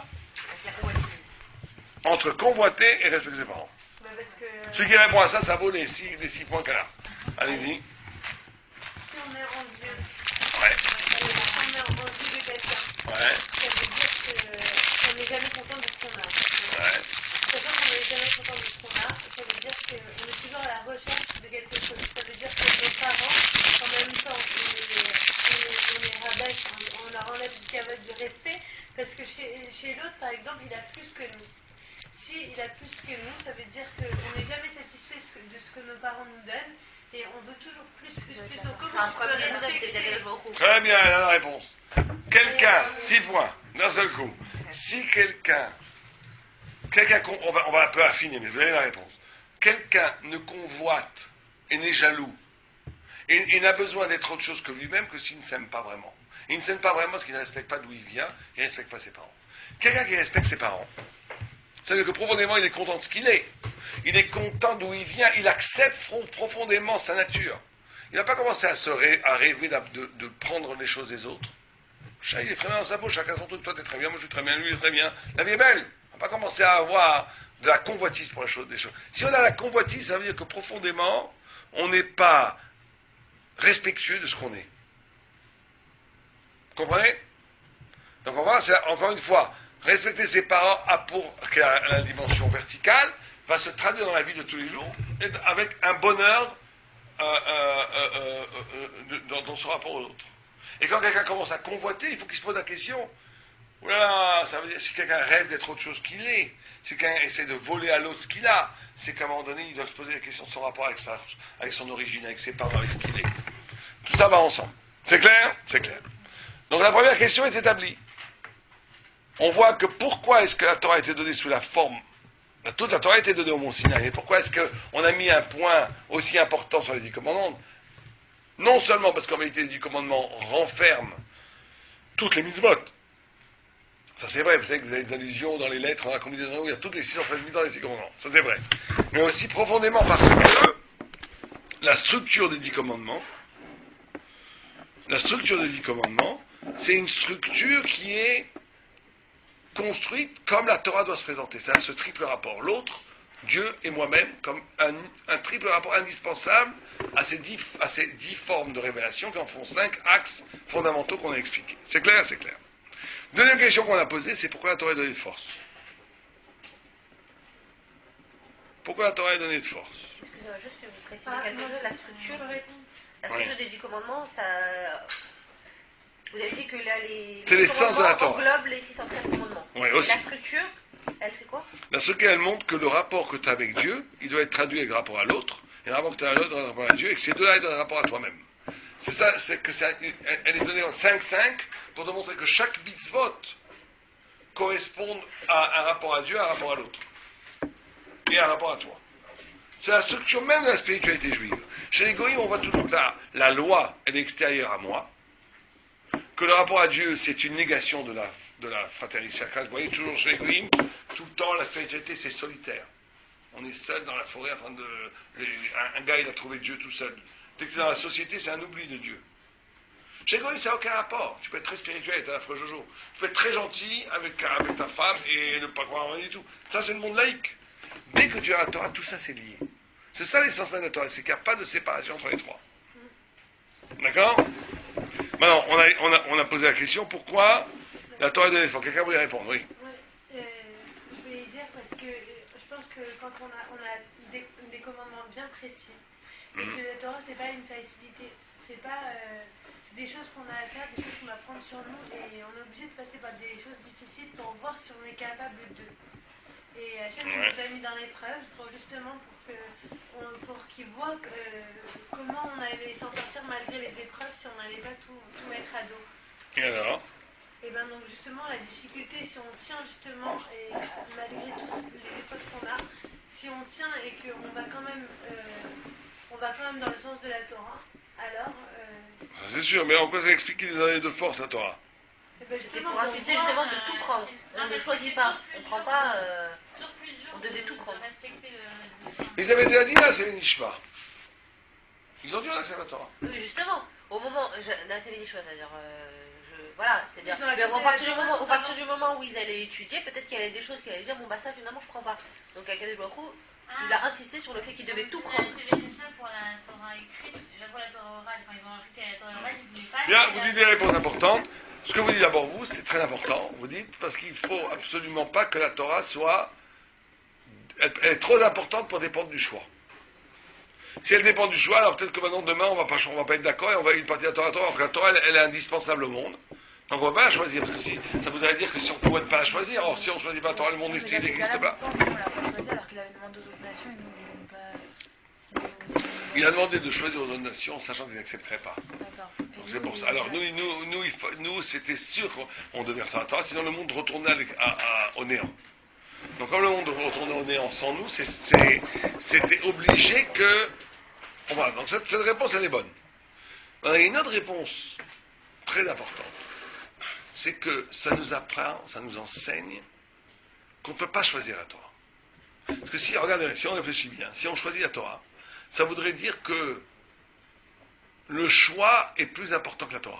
entre convoiter et respecter ses parents? Celui qui répond à ça, ça vaut les 6 points qu'elle a. Allez-y. Si on est en Dieu, Ouais. si on est en Dieu de quelqu'un, Ouais. ça veut dire qu'on n'est jamais content de ce qu'on a. Ouais. Sachant qu'on n'est jamais content de ce qu'on a, ça veut dire qu'on est toujours à la recherche de quelque chose. Ça veut dire que nos parents, en même temps, on les rabaisse, on leur enlève du cavale de respect, parce que chez l'autre, par exemple, il a plus que nous. Si il a plus que nous, ça veut dire qu'on n'est jamais satisfait de ce que nos parents nous donnent, et on veut toujours plus. Donc comment tu peux respecter? Très bien, elle a la réponse. Quelqu'un, 6 points, d'un seul coup. Si quelqu'un, on va un peu affiner, mais vous avez la réponse. Quelqu'un ne convoite et n'est jaloux, et n'a besoin d'être autre chose que lui-même que s'il ne s'aime pas vraiment. Il ne s'aime pas vraiment parce qu'il ne respecte pas d'où il vient, il ne respecte pas ses parents. Quelqu'un qui respecte ses parents, c'est-à-dire que profondément il est content de ce qu'il est. Il est content d'où il vient, il accepte profondément sa nature. Il ne va pas commencer à rêver de prendre les choses des autres. Il est très bien dans sa peau, chacun son truc, toi t'es très bien, moi je suis très bien, lui il est très bien. La vie est belle. On ne va pas commencer à avoir de la convoitise pour des choses. Si on a la convoitise, ça veut dire que profondément, on n'est pas respectueux de ce qu'on est. Vous comprenez? Donc on va, encore une fois, respecter ses parents pour que la dimension verticale va se traduire dans la vie de tous les jours avec un bonheur dans son rapport aux autres. Et quand quelqu'un commence à convoiter, il faut qu'il se pose la question. Voilà, ça veut dire si quelqu'un rêve d'être autre chose qu'il est, si quelqu'un essaie de voler à l'autre ce qu'il a, c'est qu'à un moment donné, il doit se poser la question de son rapport avec son origine, avec ses parents, avec ce qu'il est. Tout ça va ensemble. C'est clair? C'est clair. Donc la première question est établie. On voit que pourquoi est-ce que la Torah a été donnée sous la forme, toute la Torah a été donnée au Mont Sinaï, et pourquoi est-ce qu'on a mis un point aussi important sur les 10 commandements? Non seulement parce qu'en réalité les 10 commandements renferment toutes les mitzvot. Ça c'est vrai, vous savez que vous avez des allusions dans les lettres, dans la combinaison où il y a toutes les 613 mitzvot dans les 6 commandements. Ça c'est vrai. Mais aussi profondément parce que la structure des 10 commandements, c'est une structure qui est construite comme la Torah doit se présenter. C'est ce triple rapport. L'autre, Dieu et moi-même, comme un triple rapport indispensable à ces 10 formes de révélation qui en font 5 axes fondamentaux qu'on a expliqués. C'est clair? C'est clair. Deuxième question qu'on a posée, c'est pourquoi la Torah est donnée de force? Pourquoi la Torah est donnée de force? Excusez-moi, juste vous préciser quelque chose. La structure des 10 commandements, ça... Vous avez dit que là, les commandements englobent les 613 commandements. Oui, aussi. La structure, elle fait quoi? La structure, elle montre que le rapport que tu as avec Dieu, il doit être traduit avec le rapport à l'autre, et le rapport que tu as avec l'autre doit être rapport à Dieu, et que ces deux-là, ils doivent être rapport à toi-même. C'est ça, elle est donnée en 5-5 pour te montrer que chaque mitzvot correspond à un rapport à Dieu, à un rapport à l'autre, et à un rapport à toi. C'est la structure même de la spiritualité juive. Chez les goïms, on voit toujours que la loi, elle est extérieure à moi, que le rapport à Dieu, c'est une négation de la fraternité sacrée. Vous voyez, toujours chez les goïms, tout le temps, la spiritualité, c'est solitaire. On est seul dans la forêt en train de... Un gars, il a trouvé Dieu tout seul. Dès que tu es dans la société, c'est un oubli de Dieu. Chez les goïms, ça n'a aucun rapport. Tu peux être très spirituel et t'es un affreux Jojo. Tu peux être très gentil avec ta femme et ne pas croire en rien du tout. Ça, c'est le monde laïque. Dès que tu as la Torah, tout ça, c'est lié. C'est ça l'essence même de la Torah, c'est qu'il n'y a pas de séparation entre les trois. D'accord? Maintenant, on a posé la question, pourquoi la Torah est donnée de force? Quelqu'un voulait répondre? Oui. Je voulais dire parce que je pense que quand on a des commandements bien précis, et que la Torah, c'est pas une facilité, c'est des choses qu'on a à faire, des choses qu'on va prendre sur nous, et on est obligé de passer par des choses difficiles pour voir si on est capable d'eux. Et Hachem nous a mis dans l'épreuve pour qu'ils voient comment on allait s'en sortir malgré les épreuves si on n'allait pas tout mettre à dos. Et alors? Et ben donc justement la difficulté, si on tient justement, et malgré tous les efforts qu'on a, si on tient et qu'on va quand même, dans le sens de la Torah, alors... C'est sûr, mais en quoi ça explique qu'il a de force la Torah? C'était pour insister justement de tout prendre. On ne choisit pas, on ne prend pas... on devait tout prendre. Ils avaient déjà dit là, c'est Nishma. Ils ont dit là que c'est la Torah. Oui, justement, au moment... Là, c'est Nishma, c'est-à-dire... Voilà, c'est-à-dire, au partir du moment où ils allaient étudier, peut-être qu'il y avait des choses qui allaient dire, bon bah ça finalement je prends pas. Donc Akadosh Baruch Hu, il a insisté sur le fait qu'ils devaient tout prendre. C'est l'émission pour la Torah écrite, pour la Torah orale, quand ils ont appris qu'à la Torah orale, ils ne voulaient pas... Bien, vous dites des réponses importantes. Ce que vous dites d'abord vous, c'est très important. Vous dites parce qu'il ne faut absolument pas que la Torah soit... Elle est trop importante pour dépendre du choix. Si elle dépend du choix, alors peut-être que maintenant, demain, on va pas être d'accord et on va une partie de la Torah. Alors que la Torah, elle est indispensable au monde. Donc on ne va pas la choisir, parce que si, ça voudrait dire que si on ne pouvait pas la choisir, alors si on ne choisit pas la Torah, le monde n'existe pas. On l'a pas choisi alors qu'il avait demandé aux autres nations et nous, on pas... Il a demandé de choisir aux autres nations, sachant qu'ils n'accepteraient pas. D'accord. Donc c'est pour ça. Alors nous c'était sûr qu'on devait faire ça à la Torah, sinon le monde retournait au néant. Donc comme le monde retournait au néant sans nous, c'était obligé que... Bon, voilà, donc cette réponse, elle est bonne. Alors, il y a une autre réponse très importante. C'est que ça nous apprend, ça nous enseigne qu'on ne peut pas choisir la Torah. Parce que si on réfléchit bien, si on choisit la Torah, ça voudrait dire que le choix est plus important que la Torah.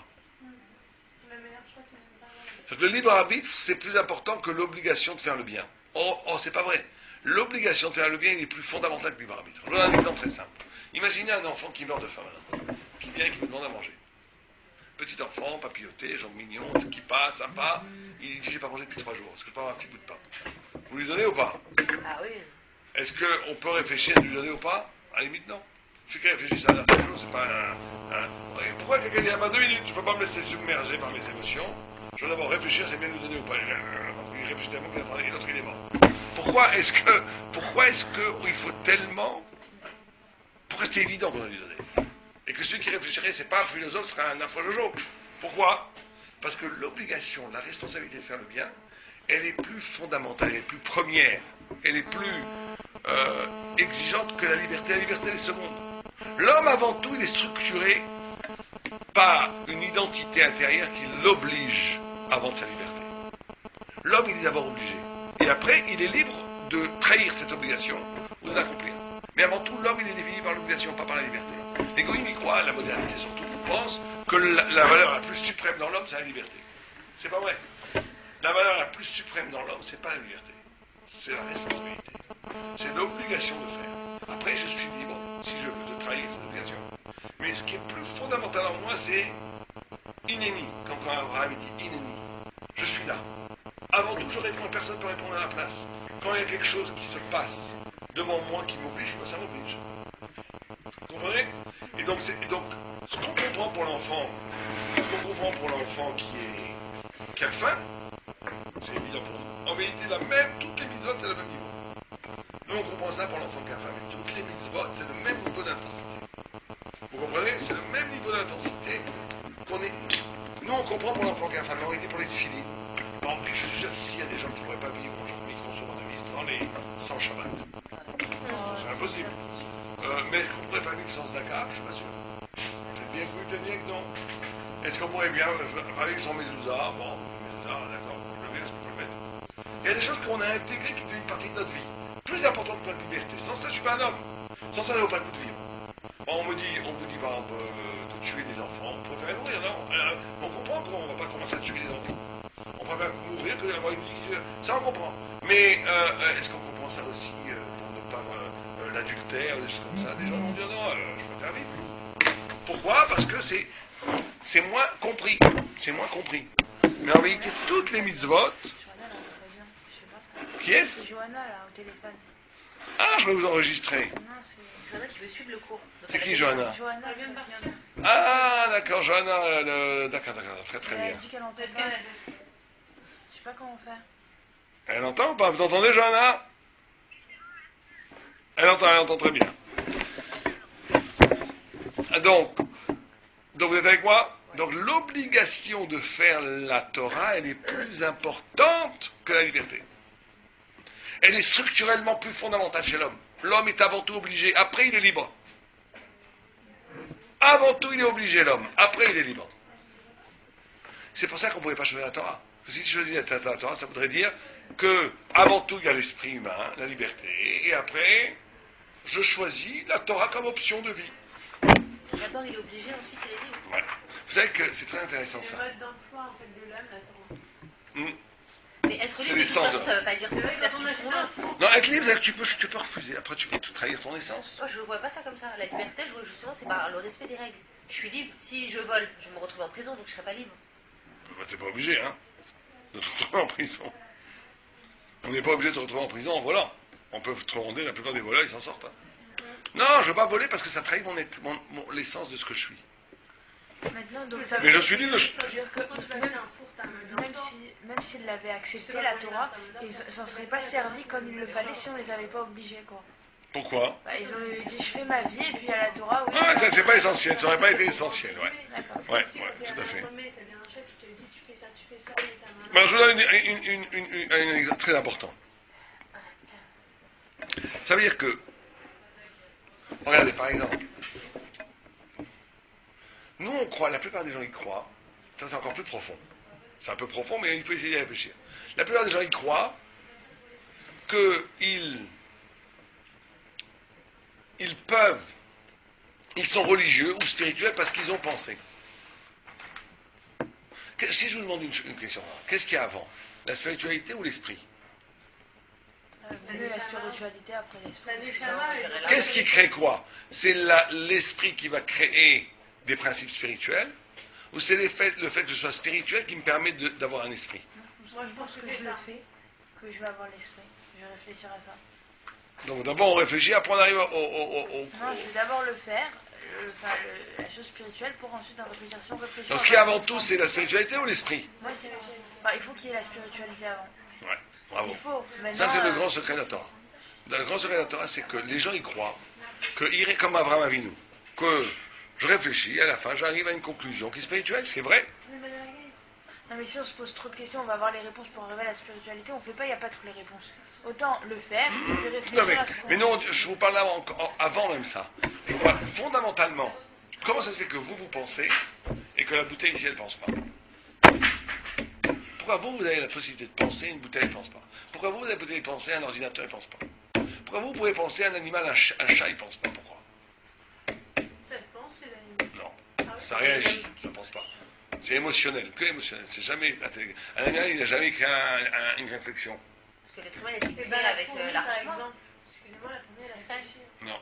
C'est-à-dire que le libre arbitre, c'est plus important que l'obligation de faire le bien. Oh, c'est pas vrai. L'obligation de faire le bien, il est plus fondamental que le libre arbitre. Je vous donne un exemple très simple. Imaginez un enfant qui meurt de faim, qui vient et qui me demande à manger. Petit enfant, papilloté, jambes mignons, qui passe, sympa. Il dit, j'ai pas mangé depuis 3 jours. Est-ce que je peux avoir un petit bout de pain? Vous lui donnez ou pas? Ah oui. Est-ce qu'on peut réfléchir à lui donner ou pas? À la limite, non. Celui qui réfléchit ça à la chose, c'est pas Pourquoi quelqu'un dit, 2 minutes, je ne peux pas me laisser submerger par mes émotions. Je veux d'abord réfléchir, c'est bien de lui donner ou pas. Il réfléchit tellement qu'il attend, et l'autre il est mort. Pourquoi est-ce qu'il faut tellement... Pourquoi c'est évident qu'on doit lui donner? Et que celui qui réfléchirait, c'est pas un philosophe, serait un afro-jojo. Pourquoi? Parce que l'obligation, la responsabilité de faire le bien, elle est plus fondamentale, elle est plus première, elle est plus exigeante que la liberté. La liberté, elle est seconde. L'homme, avant tout, il est structuré par une identité intérieure qui l'oblige avant de sa liberté. L'homme, il est d'abord obligé. Et après, il est libre de trahir cette obligation ou de l'accomplir. Mais avant tout, l'homme, il est défini par l'obligation, pas par la liberté. Les goïms y croient, la modernité surtout, pense que la valeur la plus suprême dans l'homme, c'est la liberté. C'est pas vrai. La valeur la plus suprême dans l'homme, c'est pas la liberté. C'est la responsabilité. C'est l'obligation de faire. Après, je suis libre, si je veux, de trahir cette obligation. Mais ce qui est plus fondamental en moi, c'est inéni. Quand Abraham dit inéni. Je suis là. Avant tout, je réponds, personne ne peut répondre à la place. Quand il y a quelque chose qui se passe devant moi qui m'oblige, ça m'oblige. Vous comprenez? Et donc, ce qu'on comprend pour l'enfant, qui a faim, c'est évident pour nous. En vérité, toutes les mitzvot, c'est le même niveau. Nous, on comprend ça pour l'enfant qui a faim, mais toutes les mitzvot, c'est le même niveau d'intensité. Vous comprenez? C'est le même niveau d'intensité qu'on est... Nous, on comprend pour l'enfant qui a faim, mais en réalité, pour les filles. Bon, je suis sûr qu'ici, il y a des gens qui ne pourraient pas vivre aujourd'hui, qui ont souvent de vivre sans Shabbat. C'est impossible. Mais est-ce qu'on ne pourrait pas vivre sans Dakar? Je ne suis pas sûr. Peut-être bien que oui, peut-être bien que non. Est-ce qu'on pourrait bien vivre sans Mezouza? Bon, Mezouza, d'accord, je le mettre. Il y a des choses qu'on a intégrées qui deviennent une partie de notre vie. Plus importante que notre liberté. Sans ça, je ne suis pas un homme. Sans ça, ça ne vaut pas le coup de vivre. Bon, on vous dit par exemple de tuer des enfants. On préfère mourir, non? On comprend qu'on ne va pas commencer à tuer des enfants. On préfère mourir que d'avoir une vie. Ça, on comprend. Mais est-ce qu'on comprend ça aussi pour ne pas l'adultère, des choses comme ça? Des gens vont dire non, je préfère vivre. Pourquoi? Parce que c'est moins compris. C'est moins compris. Mais en vérité, toutes les mitzvot. Qui est-ce? C'est Johanna, là, au téléphone. Ah, je vais vous enregistrer. Non, c'est Johanna qui veut suivre le cours. C'est qui, Johanna? Johanna, Elle vient de partir. Ah, d'accord, Johanna, d'accord, très très Elle a bien. dit qu'elle entend Parce pas. qu'elle a Je sais pas comment faire. Elle entend ou pas? Vous entendez, Johanna? Elle entend très bien. Donc vous êtes avec moi? Donc l'obligation de faire la Torah, elle est plus importante que la liberté. Elle est structurellement plus fondamentale chez l'homme. L'homme est avant tout obligé, après il est libre. Avant tout il est obligé l'homme, après il est libre. C'est pour ça qu'on ne pouvait pas choisir la Torah. Si tu choisis la Torah, ça voudrait dire que avant tout il y a l'esprit humain, la liberté, et après je choisis la Torah comme option de vie. D'abord il est obligé, ensuite il est libre. Voilà. Vous savez que c'est très intéressant C'est ça. le mode d'emploi en fait de l'âme, la Torah. Mais être C'est libre, de toute l'essence façon, de- ça ne veut pas dire que C'est vrai, faire quand on tout a ce fait qu'on un veut. four, Non, être libre, c'est-à-dire que tu peux refuser. Après, tu peux tout trahir ton essence. Moi, je ne vois pas ça comme ça. La liberté, je vois justement, c'est par le respect des règles. Je suis libre. Si je vole, je me retrouve en prison, donc je ne serai pas libre. Bah, t'es pas obligé, hein, de te retrouver en prison. On n'est pas obligé de se retrouver en prison en volant. On peut te rendre, la plupart des voleurs, ils s'en sortent. Hein. Non, je ne veux pas voler parce que ça trahit l'essence de ce que je suis. Maintenant, donc ça Mais je suis libre. veut dire que quand tu vas faire un four, t'as un mode d'emploi. même s'ils l'avaient accepté, la Torah, ils s'en seraient pas servis comme il le fallait si on les avait pas obligés, quoi. Pourquoi? Bah, ils ont dit, je fais ma vie, et puis à la Torah, oui. Ah, ça, c'est pas essentiel, ça n'aurait pas été essentiel, ouais. D'accord. Ouais, Si ouais, t'as tout à un fait. informé, t'as bien un chef qui te dit tu fais ça, et t'as un Ben, je vous donne un exemple très important. Ça veut dire que, regardez, par exemple, nous on croit, la plupart des gens y croient, ça c'est encore plus profond. C'est un peu profond, mais il faut essayer d'y réfléchir. La plupart des gens y croient qu'ils sont religieux ou spirituels parce qu'ils ont pensé. Si je vous demande une question, qu'est-ce qu'il y a avant? La spiritualité ou l'esprit? Mieux la spiritualité après l'esprit. La Neshama, elle- Qu'est-ce qui crée quoi? C'est l'esprit qui va créer des principes spirituels, ou c'est le fait que je sois spirituel qui me permet d'avoir un esprit? Moi, je pense que que c'est je le ça. fais, que je vais avoir l'esprit. Je vais réfléchir à ça. Donc d'abord on réfléchit, après on arrive au Non, je vais d'abord le faire, la chose spirituelle, pour ensuite en réfléchir. Si on réfléchit, Donc on ce qui est va avant tout, comprendre. c'est la spiritualité ou l'esprit? Moi, je dirais, il faut qu'il y ait la spiritualité avant. Ouais, bravo. Il faut. Ça Maintenant, c'est le grand secret de la Torah. Dans le grand secret de la Torah, c'est que les gens y croient, que comme Abraham Avinu, que je réfléchis, à la fin j'arrive à une conclusion qui est spirituelle, ce qui est vrai. Non, mais si on se pose trop de questions, on va avoir les réponses pour arriver à la spiritualité. On fait pas, il n'y a pas toutes les réponses. Autant le faire, puis Tout à réfléchir fait. à ce qu'on Mais non, je vous parle là avant même ça. Je vous parle fondamentalement. Comment ça se fait que vous pensez et que la bouteille ici elle pense pas? Pourquoi vous avez la possibilité de penser et une bouteille ne pense pas? Pourquoi vous avez la possibilité de penser un ordinateur ne pense pas? Pourquoi vous pouvez penser un animal, un chat il pense pas? Pourquoi? Ça pense, les animaux. Non. Ah oui. Ça réagit, ça pense pas. C'est émotionnel, que émotionnel. C'est jamais intelligent. Un animal il n'a jamais créé une réflexion. Parce que l'être humain est Et créé ben, la avec fourmi, par l'argument. exemple. Excusez-moi, la fourmi, elle a réfléchi. Non.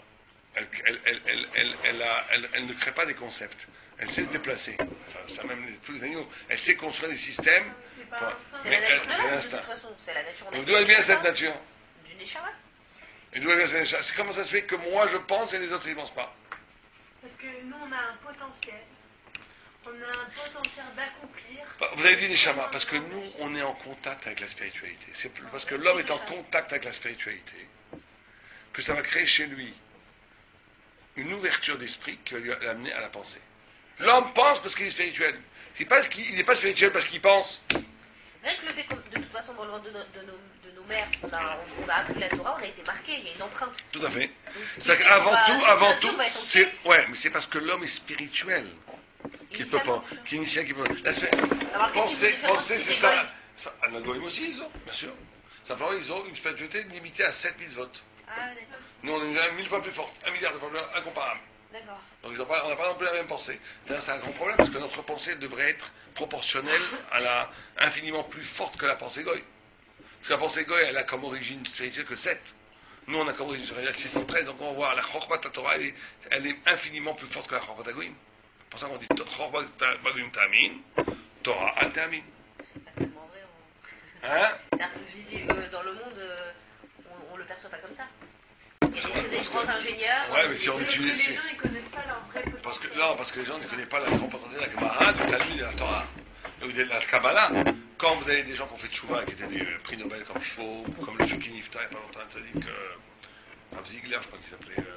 Elle ne crée pas des concepts. Elle sait se déplacer. Enfin, ça même tous les animaux. Elle sait construire des systèmes. C'est pas Point. instinct. C'est Mais la nature de elle- l'homme, de l'instinct. toute façon. C'est la nature Donc naturelle. d'où elle vient cette nature? Du Neshama. Et d'où elle vient cette nature? C'est comment ça se fait que moi je pense et les autres ils ne pensent pas? Parce que nous, on a un potentiel. On a un potentiel d'accomplir. Vous avez dit Neshama, parce que nous on est en contact avec la spiritualité. C'est parce que l'homme est en contact avec la spiritualité que ça va créer chez lui une ouverture d'esprit qui va lui l'amener à la pensée. L'homme pense parce qu'il est spirituel. Il n'est pas spirituel parce qu'il pense. Rien que le fait que, de toute façon, dans le ventre de nos mères, on a appris la Torah, on a été marqué, il y a une empreinte. Tout à fait. Donc, ce qui C'est fait qu'avant qu'on va- tout, notre nature va être en c'est quête. ouais, mais c'est parce que l'homme est spirituel qu'il peut pas, qu'il initial, qu'il peut. Alors, qu'est-ce qui Penser, est différent penser, si c'est c'est ça. goy? Un algorithme aussi, ils ont, bien sûr. Simplement, ils ont une spiritualité limitée à 7 mitzvot. Ah, d'accord. Nous, on est 1000 fois plus forte, 1 milliard de fois plus incomparable. D'accord. Donc, on n'a pas non plus la même pensée. D'ailleurs, c'est un grand problème parce que notre pensée devrait être proportionnelle infiniment plus forte que la pensée goy. Parce que la pensée goy, elle a comme origine spirituelle que 7. Nous, on a comme origine spirituelle 613. Donc, on va voir la Chorbat Torah, elle est infiniment plus forte que la Chorbat Goyim. C'est pour ça qu'on dit Chorbat Goyim Tamin, Torah Al Tamin. C'est pas tellement vrai. Hein? C'est un peu visible dans le monde, on le perçoit pas comme ça. Il y a des grands ingénieurs. Ouais, mais si on Parce que utilise. les gens, ils connaissent pas leur vrai potentiel. Parce que les gens ne connaissent pas la grande potentiel de la Gemara, du Talmud et de la Torah, ou de la Kabbalah. Quand vous avez des gens qui ont fait Tchouva, qui étaient des prix Nobel comme Schwab, ou comme le Juki Nifta, il n'y a pas longtemps, un sadique, Rav Ziegler, je crois qu'il s'appelait,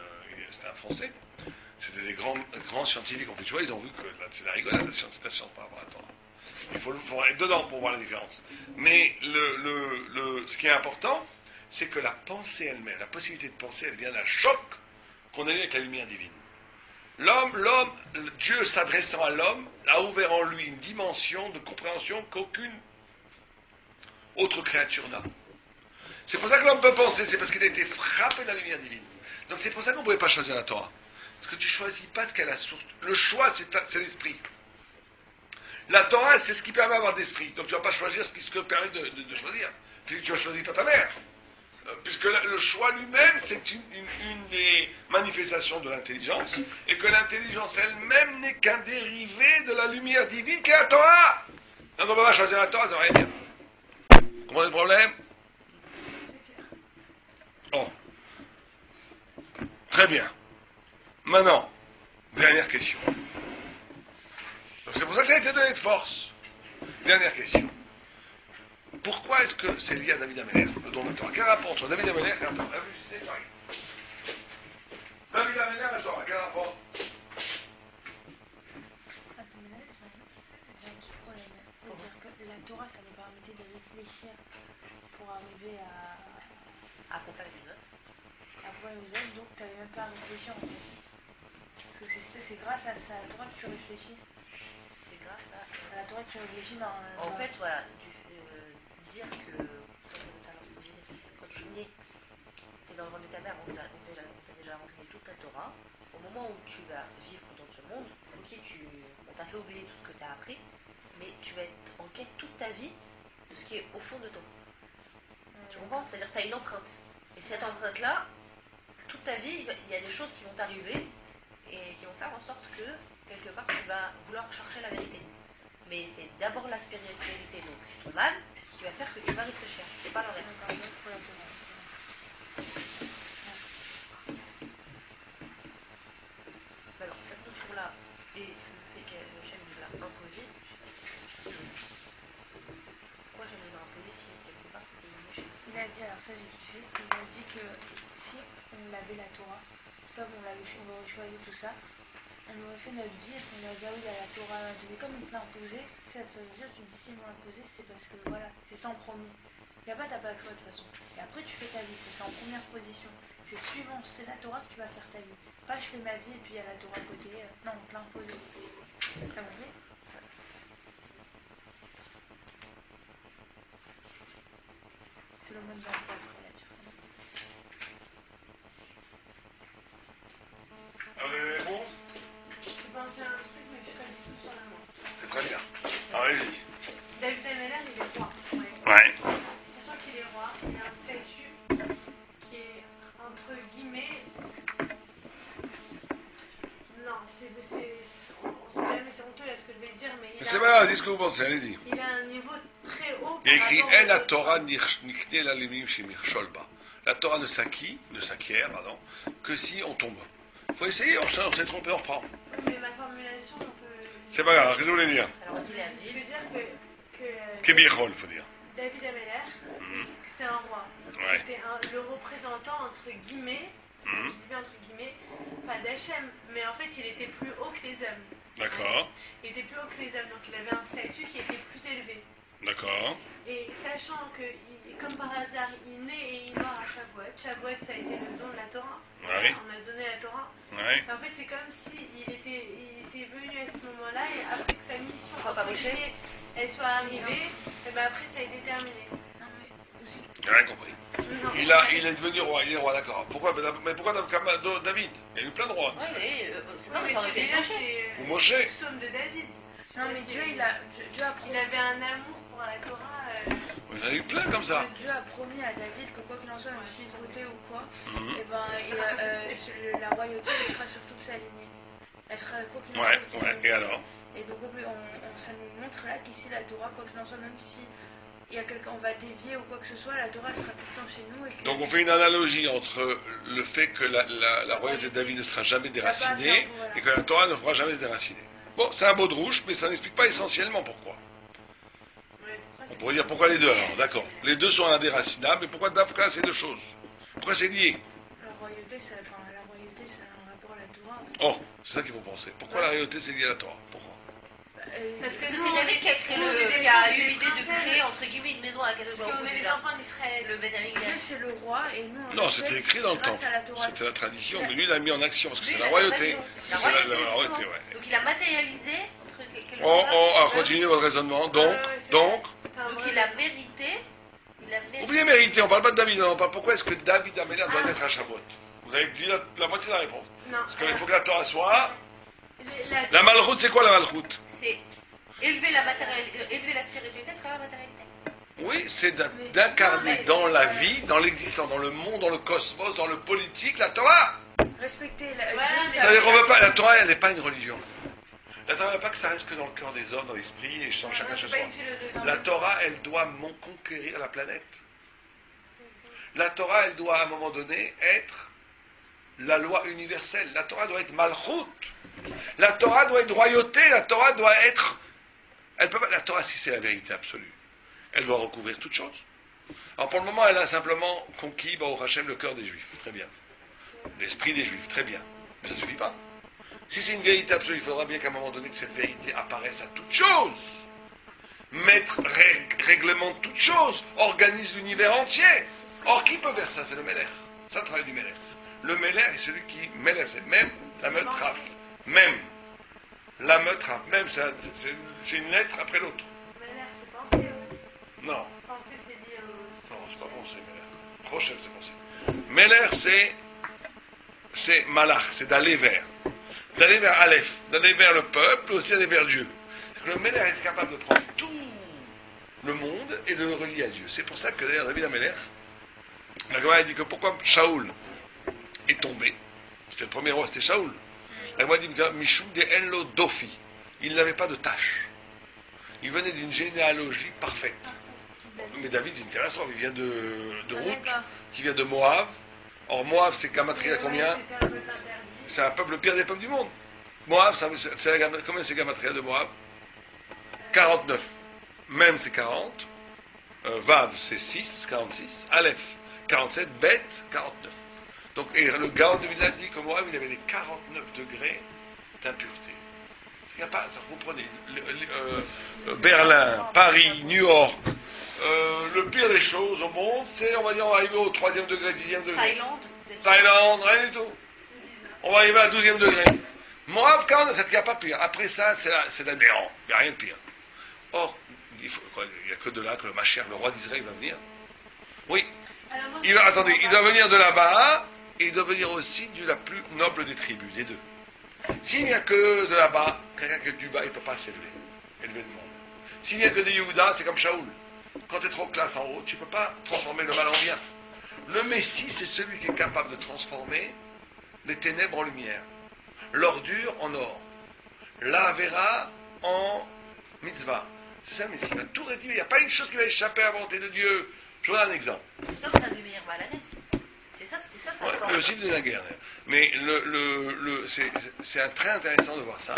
c'était un Français. C'était des grands scientifiques. En fait, tu vois, ils ont vu que c'est la rigolade, la science par rapport à la Torah. Il faut être dedans pour voir la différence. Mais ce qui est important, c'est que la pensée elle-même, la possibilité de penser, elle vient d'un choc qu'on a eu avec la lumière divine. Dieu s'adressant à l'homme, a ouvert en lui une dimension de compréhension qu'aucune autre créature n'a. C'est pour ça que l'homme peut penser, c'est parce qu'il a été frappé de la lumière divine. Donc c'est pour ça qu'on ne pouvait pas choisir la Torah. Parce que tu ne choisis pas ce qu'elle a source. Le choix, c'est l'esprit. La Torah, c'est ce qui permet d'avoir d'esprit. Donc tu ne vas pas choisir ce qui te permet de choisir. Puisque tu ne choisis pas ta mère. Puisque le choix lui-même, c'est une des manifestations de l'intelligence. Et que l'intelligence elle-même n'est qu'un dérivé de la lumière divine qui est la Torah. Donc on ne peut pas choisir la Torah, ça ne veut rien dire. Vous comprenez le problème? Oh. Très bien. Maintenant, dernière question. Donc c'est pour ça que ça a été donné de force. Dernière question. Pourquoi est-ce que c'est lié à David Améler, le don de la Torah? Quel rapport entre David Améler et la Torah? David Améler et la Torah, quel rapport? C'est-à-dire que la Torah, ça nous permettait de réfléchir pour arriver À comparer les autres. à voir aux autres, donc tu n'avais même pas à réfléchir en fait. Parce que c'est grâce à ça, la Torah que tu réfléchis. C'est grâce à À la Torah que tu réfléchis dans... En fait, voilà, dire que, quand tu nais, tu es dans le ventre de ta mère, on t'a déjà renseigné toute ta Torah. Au moment où tu vas vivre dans ce monde, ok, on t'a fait oublier tout ce que tu as appris, mais tu vas être en quête toute ta vie de ce qui est au fond de toi. Tu comprends? C'est-à-dire que tu as une empreinte. Et cette empreinte-là, toute ta vie, il y a des choses qui vont t'arriver et qui vont faire en sorte que, quelque part, tu vas vouloir chercher la vérité. Mais c'est d'abord la spiritualité, donc ton âme, qui va faire que tu vas réfléchir. C'est pas l'inverse. Alors, cette notion-là, et le fait que Hachem nous l'a imposé, pourquoi Hachem nous l'a imposé si quelque part c'était une moche? Il a dit, alors ça j'ai kiffé, il a dit que si on avait la Torah, stop, on aurait choisi tout ça, on aurait fait notre vie et on aurait dit ah oui, il y a la Torah, mais comme il te l'a imposé, ça te veut dire, tu te dis s'il m'a imposé, c'est parce que voilà, c'est ça en premier. Il n'y a pas, t'as pas le choix de toute façon. Et après tu fais ta vie, c'est en première position. C'est suivant, c'est la Torah que tu vas faire ta vie. Pas je fais ma vie et puis il y a la Torah à côté. Non, on te l'a imposé. T'as compris? C'est le mode d'emploi après là-dessus. Alors, les réponses? Je pensais à un truc, mais je suis pas du tout sur le mot. C'est très bien. Alors, allez-y. David Améler, il est roi. Ouais. Sachant qu'il est roi, il a un statut qui est entre guillemets. Non, on sait jamais, c'est honteux là ce que je vais dire, mais il C'est a, pas grave, dites ce que vous pensez, allez-y. il a un niveau très haut. Il y a par écrit rapport aux En la autres. Torah nikne la limim shemir sholba. La Torah ne s'acquiert, que si on tombe. Il faut essayer, on s'est trompé, on reprend. Mais ma formulation, on peut. C'est pas grave, qu'est-ce que vous voulez dire? Alors, on dit la Je vie. veux dire que Kebichol, il faut dire. David Améler, c'est un roi. Ouais. C'était le représentant, entre guillemets, je dis bien entre guillemets, pas d'Hachem, mais en fait il était plus haut que les hommes. D'accord, Il était plus haut que les hommes, donc il avait un statut qui était plus élevé. d'accord. Et sachant que, comme par hasard, il naît et il meurt à Shavuot. Shavuot, ça a été le don de la Torah. Ouais. On a donné la Torah. Ouais. En fait, c'est comme s'il était venu à ce moment-là et après que sa mission, Pourquoi pas Moshe elle soit arrivée, et ben après ça a été terminé. Non, mais aussi, J'ai rien compris. Non. Il est devenu roi, il est roi, d'accord. Pourquoi? Mais pourquoi David? Il y a eu plein de rois. Ouais, c'est Non, non, mais mais ça aurait pu celui-là, être Moshe. Ou c'est Moshe. le psaume de David. non, mais Dieu a Il avait un amour pour la Torah. Il y en a eu plein comme ça. Dieu a promis à David que quoi qu'il en soit, même s'il votait ou quoi, Mhm. et ben, la royauté elle sera sur toute sa lignée. Elle sera quoi qu'il en Ouais, soit. ouais. Et alors? Et donc ça nous montre là qu'ici la Torah, quoi qu'il en soit, même si il y a quelqu'un, on va dévier ou quoi que ce soit, la Torah elle sera tout le temps chez nous. Et que, Donc on fait une analogie entre le fait que la royauté de David ne sera jamais déracinée et que la Torah ne pourra jamais se déraciner. Bon, c'est un beau drouche, mais ça n'explique pas essentiellement pourquoi. On pourrait dire pourquoi les deux alors, d'accord. Les deux sont indéracinables, mais pourquoi Dafka ces deux choses? Pourquoi c'est lié? la royauté, ça Oh, c'est ça qu'il faut penser. Pourquoi la royauté c'est lié à la Torah? Pourquoi? Parce que c'est David qui a qui a eu l'idée de créer, entre guillemets, une maison à Kadosh Parce qu'on Baruch est Hu, les déjà. enfants d'Israël. Le Beth Dieu Amikdash. c'est le roi et nous on Non, le c'était fait écrit dans le grâce temple. à la Torah. C'était la tradition, mais lui il l'a mis en action parce que Lui, c'est la c'est royauté. nation. C'est La la royauté, royauté, justement. ouais. Donc il a matérialisé, quelque Oh, part. oh, alors continuez votre raisonnement. Donc, Donc il a mérité. oubliez mérité, on parle pas de David, on parle pourquoi est-ce que David Améler doit naître à Shavuot. Vous avez dit la moitié de la réponse. Non. Parce qu'il faut que la Torah soit. La- La malchoute, c'est quoi la malchoute? C'est élever la spiritualité à travers la matérialité. Oui, c'est d'incarner dans la vie, dans l'existence, dans le monde, dans le cosmos, dans le politique, la Torah. Respecter la Voilà, Dieu, c'est- Ça veut dire qu'on veut pas, la Torah, elle n'est pas une religion. La Torah, elle veut pas que ça reste que dans le cœur des hommes, dans l'esprit, et chacun chez c'est soi. pas une philosophie. La Torah, elle doit conquérir la planète. La Torah, elle doit à un moment donné être la loi universelle. La Torah doit être malchoute. La Torah doit être royauté. La Torah doit être... Elle peut pas... La Torah, si c'est la vérité absolue, elle doit recouvrir toute chose. Alors pour le moment, elle a simplement conquis, Baruch Hashem, le cœur des Juifs. Très bien. L'esprit des Juifs. Très bien. Mais ça ne suffit pas. Si c'est une vérité absolue, il faudra bien qu'à un moment donné que cette vérité apparaisse à toute chose. Maître, réglemente toute chose, organise l'univers entier. Or, qui peut faire ça? C'est le Meller. C'est le travail du Meller. Le Meller est celui qui... Meller, c'est même la meute raf. Même. La meute raf. Même, c'est une lettre après l'autre. Mais l'air, c'est penser. Non. Penser, c'est lié au. Non, c'est pas pensé, Meller. Prochain, c'est pensé. Meller, c'est malach, c'est d'aller vers. D'aller vers Aleph, d'aller vers le peuple, aussi d'aller vers Dieu. Le Meller est capable de prendre tout le monde et de le relier à Dieu. C'est pour ça que d'ailleurs David Améler, la Gemara dit que pourquoi Shaoul est tombé. C'était le premier roi, c'était Shaoul. La Gemara dit que Mishum de Enlo Dofi. Il n'avait pas de tâche. Il venait d'une généalogie parfaite. Mais David, c'est une catastrophe. Il vient de Ruth, qui vient de Moab. Or, Moab, c'est Gamatria combien? C'était un peu interdit. C'est un peuple, le pire des peuples du monde. Moab, combien c'est Gamatria de Moab? 49. Même c'est 40. Vav, c'est 6, 46. Aleph, 47. Bet, 49. Donc, et le Gaon de Vilna dit que Moab, il avait les 49 degrés d'impureté. Il n'y a pas, vous prenez Berlin, Paris, New York, le pire des choses au monde, c'est, on va dire, on va arriver au 3e degré, 10e degré. Thaïlande, peut-être. Thaïlande, rien du tout. On va arriver à 12e degré. Moab, quand il n'y a pas pire. Après ça, c'est la néant. Il n'y a rien de pire. Or, il n'y a que de là que le Mashiach, le roi d'Israël, va venir. Oui. Alors, moi, Attendez, il doit venir de là-bas, et il doit venir aussi de la plus noble des tribus, des deux. S'il n'y a que de là-bas, quelqu'un qui est du bas, il ne peut pas élever le monde. S'il n'y a que des Yehuda, c'est comme Shaoul. Quand tu es trop classe en haut, tu ne peux pas transformer le mal en bien. Le Messie, c'est celui qui est capable de transformer les ténèbres en lumière, l'ordure en or, l'Avera en mitzvah. C'est ça le Messie. Il va tout rédiger. Il n'y a pas une chose qui va échapper à la volonté de Dieu. Je vous donne un exemple. Donc on a du meilleur balanès. C'est ça, Ouais, force. le aussi de la guerre. Mais c'est très intéressant de voir ça.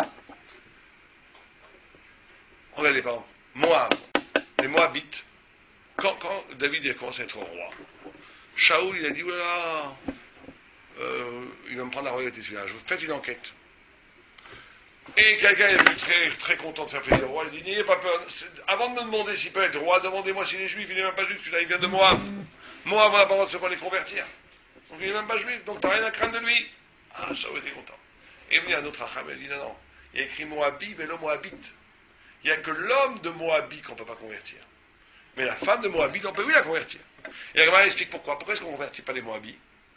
Regardez, par exemple, Moab, les Moabites, quand David a commencé à être roi, Shaoul, il a dit, oulala, il va me prendre la royauté celui-là, je vous faites une enquête. Et quelqu'un est venu très, très content de sa plaisir au roi, il dit, n'ayez pas peur, avant de me demander s'il peut être roi, demandez-moi s'il est juif, il n'est même pas juif, celui-là il vient de Moab. Moab, on n'a pas le droit de se les convertir. Donc il n'est même pas juif, donc tu n'as rien à craindre de lui. Ah, Shaoul était content. Et venu un autre Achab, il dit, non, il y a écrit Moabi, vélo Moabite. Il n'y a que l'homme de Moabit qu'on ne peut pas convertir. Mais la femme de Moabit, on peut oui la convertir. Et la Gemara explique pourquoi. Pourquoi est-ce qu'on ne convertit pas les Moabits?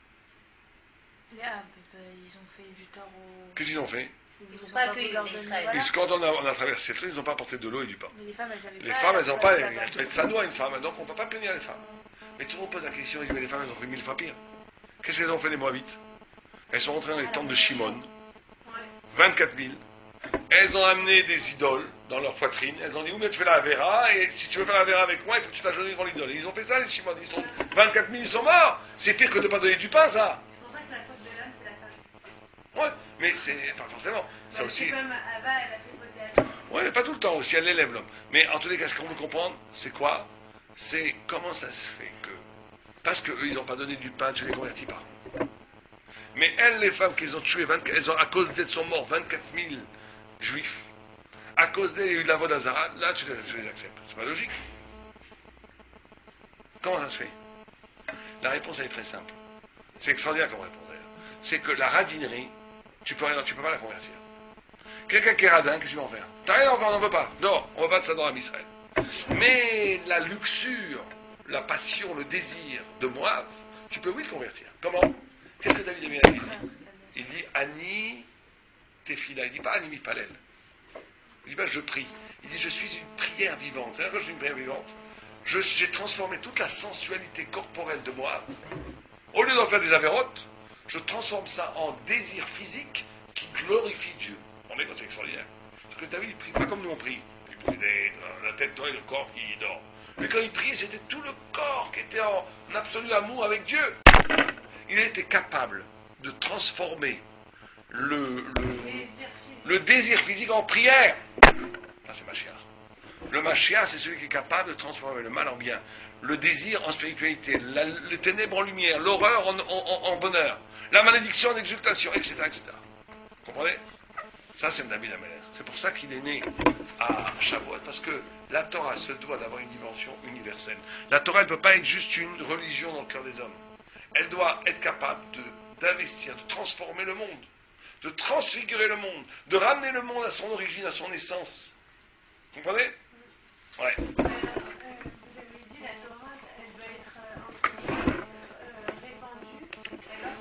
Là, ils ont fait du tort aux... Qu'est-ce qu'ils ont fait? Ils n'ont pas accueilli leur Israël. voilà. Quand on a traversé le fleuve, ils n'ont pas apporté de l'eau et du pain. Mais les femmes, elles avaient Les pas... femmes, elles n'ont pas... la Il doit être sanois une femme, donc on ne peut pas punir les femmes. Mais tout le monde pose la question, il dit, mais les femmes, elles ont fait 1000 fois pire. Qu'est-ce qu'elles ont fait les Moabites? Elles sont rentrées dans les tentes de Shimon, 24 000. Elles ont amené des idoles dans leur poitrine. Elles ont dit, où tu fais la Avera, et si tu veux faire la Avera avec moi, il faut que tu t'agenouilles devant l'idole. Et ils ont fait ça, les Shimon. Ils sont 24 000, ils sont morts. C'est pire que de ne pas donner du pain, ça. C'est pour ça que la faute de l'homme, c'est la femme. Ouais, mais c'est pas forcément. Ça Ouais, aussi. c'est comme Ava, elle a fait voter à l'homme. Ouais, mais pas tout le temps aussi, elle élève l'homme. Mais en tous les cas, ce qu'on veut comprendre, c'est quoi? C'est comment ça se fait que. Parce qu'eux, ils n'ont pas donné du pain, tu ne les convertis pas. Mais elles, les femmes qu'ils ont tuées, elles ont, à cause d'elles sont morts 24 000 juifs, à cause d'elles, il y a eu de la Vodazara, là tu les acceptes. C'est pas logique. Comment ça se fait? La réponse elle est très simple. C'est extraordinaire comme réponse d'ailleurs. C'est que la radinerie, tu peux pas la convertir. Quelqu'un qui est radin, qu'est-ce que tu vas en faire? T'as rien à en faire, on n'en veut pas. Non, on va pas de ça dans la Israël. Mais la luxure, la passion, le désir de Moab, tu peux oui le convertir. Comment? Qu'est-ce que David a dit? Il dit Ani Tefila. Il dit pas Ani Mipalel. Il dit pas je prie. Il dit je suis une prière vivante. C'est-à-dire que je suis une prière vivante. J'ai transformé toute la sensualité corporelle de Moab. Au lieu d'en faire des avérotes, je transforme ça en désir physique qui glorifie Dieu. On est dans c'est extraordinaire. Parce que David, il prie pas comme nous on prie. Il prie la tête et le corps qui dort. Mais quand il priait, c'était tout le corps qui était en absolu amour avec Dieu. Il était capable de transformer le désir physique en prière. Ça, c'est Mashiach. Le Mashiach, c'est celui qui est capable de transformer le mal en bien, le désir en spiritualité, les ténèbres en lumière, l'horreur en bonheur, la malédiction en exultation, etc. etc. Vous comprenez? Ça, c'est David Améler. C'est pour ça qu'il est né à Shavuot, parce que la Torah se doit d'avoir une dimension universelle. La Torah, elle ne peut pas être juste une religion dans le cœur des hommes. Elle doit être capable d'investir, de transformer le monde, de transfigurer le monde, de ramener le monde à son origine, à son essence. Vous comprenez? Ouais. Vous avez dit la Torah, elle doit être répandue, alors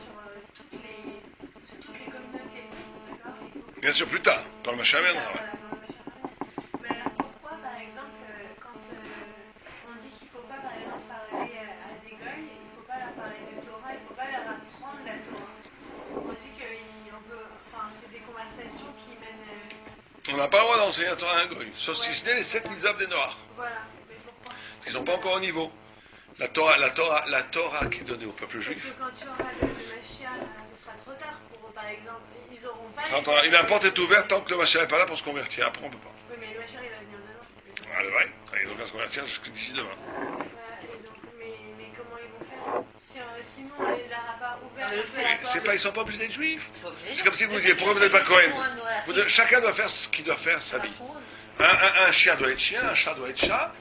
sur toutes les communautés, d'accord? Bien sûr, plus tard, quand le machin viendra. Ouais. Mais alors pourquoi, par exemple, quand on dit qu'il ne faut pas, par exemple, parler à des goïs, il ne faut pas leur parler de Torah, il ne faut pas leur apprendre la Torah. On dit que c'est des conversations qui mènent... On n'a pas le droit d'enseigner la Torah à un goy, sauf si ce n'est les 7 mitzvahs des Noirs. Voilà, mais pourquoi? Parce qu'ils ne sont pas encore au niveau. La Torah qui est donnée au peuple juif. Parce que quand tu auras le Mashiach, ce sera trop tard pour eux, par exemple. Ils n'auront pas... Attends, la porte est ouverte tant que le Mashiach n'est pas là pour se convertir. Après, on ne peut pas. Oui, mais le Mashiach, il va venir demain. Ah, c'est vrai. Ils n'ont qu'à se convertir d'ici demain. Et donc, mais comment ils vont faire sinon, on ne l'aura pas ouvert. Ils ne sont pas obligés d'être juifs. C'est comme si vous disiez, pourquoi vous n'êtes pas Cohen? Chacun doit faire ce qu'il doit faire sa vie. Un chien doit être chien, un chat doit être chat.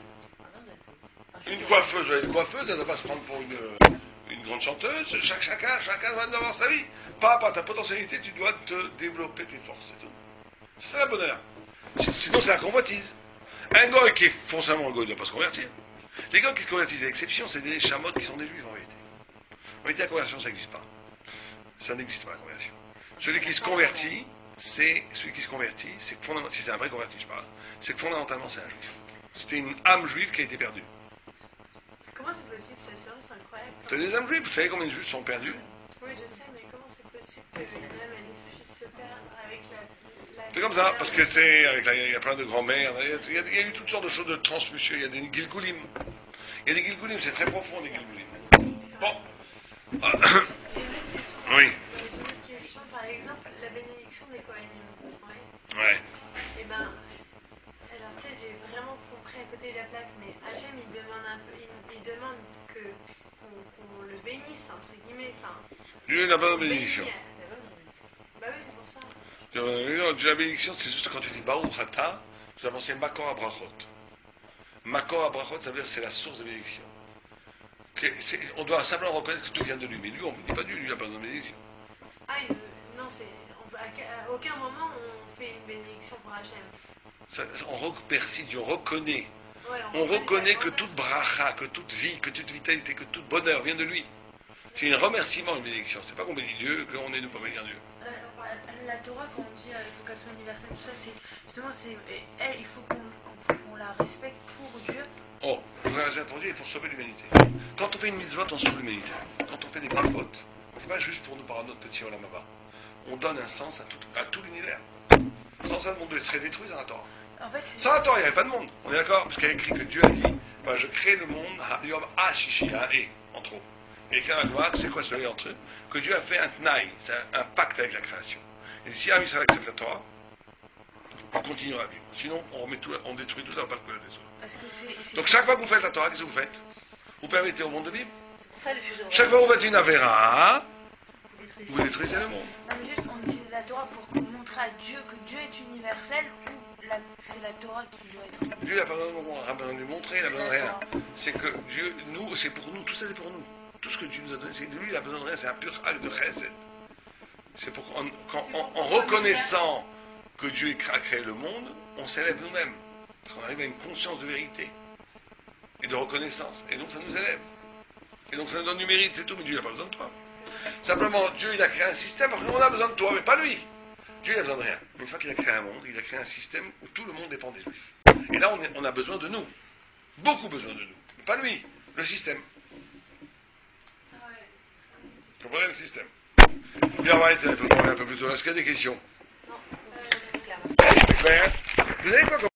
Une coiffeuse doit être coiffeuse, elle ne doit pas se prendre pour une grande chanteuse. Chacun doit avoir sa vie. Par rapport à ta potentialité, tu dois te développer tes forces, c'est tout. C'est ça le bonheur. Sinon, c'est la convoitise. Un goy qui est foncièrement un goy ne doit pas se convertir. Les goys qui se convertissent à l'exception, c'est des chamottes qui sont des juifs en vérité. En vérité, la conversion, ça n'existe pas. Ça n'existe pas, la conversion. Celui qui se convertit, c'est si c'est un vrai converti, je parle, c'est que fondamentalement, c'est un juif. C'était une âme juive qui a été perdue. Comment c'est possible? C'est incroyable. C'est des âmes juives. Vous savez combien de juifs sont perdus? Oui, je sais, mais comment c'est possible que l'âme puisse se perdre avec la C'est comme ça, parce que il y a plein de grands-mères, il y a eu toutes sortes de choses de transmission, il y a des gilgulim. Il y a des gilgulim, c'est très profond, des gilgulim. Bon. Oui. J'ai une question, par exemple, la bénédiction des Kohanim. Ouais. Et ben, alors peut-être j'ai vraiment compris à côté de la plaque, mais Hachem il demande qu'on le bénisse, entre guillemets. Dieu n'a pas de bénédiction. Bah oui, c'est pour ça. La bénédiction, c'est juste quand tu dis Baruch Ata, tu dois penser Makor Abrachot. Makor Abrachot, ça veut dire c'est la source de bénédiction. On doit simplement reconnaître que tout vient de lui, mais lui, on ne dit pas Dieu, lui, il n'a pas de bénédiction. Non, à aucun moment on fait une bénédiction pour Hachem. On remercie Dieu, on reconnaît. Ouais, on reconnaît que toute bracha, que toute vie, que toute vitalité, que tout bonheur vient de lui. C'est un remerciement, une bénédiction. C'est pas qu'on bénit Dieu, qu'on est de ne pas bénir Dieu. La Torah, quand on dit il faut qu'elle soit universelle, tout ça, c'est justement, il faut qu'on la respecte pour Dieu. Oh, on la respecte pour Dieu et pour sauver l'humanité. Quand on fait une mitzvot, on sauve l'humanité. Quand on fait des mitzvot, c'est pas juste pour nous par notre petit Olam Haba. On donne un sens à tout l'univers. Sans ça, le monde serait détruit dans la Torah. En fait, sans la Torah, il n'y avait pas de monde. On est d'accord? Parce qu'il y a écrit que Dieu a dit je crée le monde, Yom Shishi, en trop. Et écrit dans la Gemara, c'est quoi ce lien entre eux? Que Dieu a fait un tnaï, c'est un pacte avec la création. Et si Israël accepte la Torah, on continuera à vivre. Sinon, on détruit tout ça, on va pas le des autres. Donc chaque fois que vous faites la Torah, qu'est-ce que vous faites? Vous permettez au monde de vivre. Chaque fois que vous faites une avéra, Vous détruisez le monde. Non, mais juste, on utilise la Torah pour montrer à Dieu que Dieu est universel ou c'est la Torah qui doit être. Dieu n'a pas besoin de lui montrer, il n'a besoin de rien. C'est que Dieu, nous, c'est pour nous, tout ça c'est pour nous. Tout ce que Dieu nous a donné, c'est lui, il n'a besoin de rien, c'est un pur acte de chesed. C'est pour en reconnaissant que Dieu a créé le monde, on s'élève nous-mêmes. Parce qu'on arrive à une conscience de vérité et de reconnaissance. Et donc ça nous élève. Et donc ça nous donne du mérite, c'est tout, mais Dieu n'a pas besoin de toi. Simplement, Dieu il a créé un système, parce qu'on a besoin de toi, mais pas lui. Dieu n'a besoin de rien. Une fois qu'il a créé un monde, il a créé un système où tout le monde dépend des Juifs. Et là, on a besoin de nous. Beaucoup besoin de nous. Mais pas lui, le système. Vous comprenez le système? Bien, on va arrêter, il faut parler un peu plus tôt. Est-ce qu'il y a des questions? Non, c'est clair. Claire. Vous avez quoi comme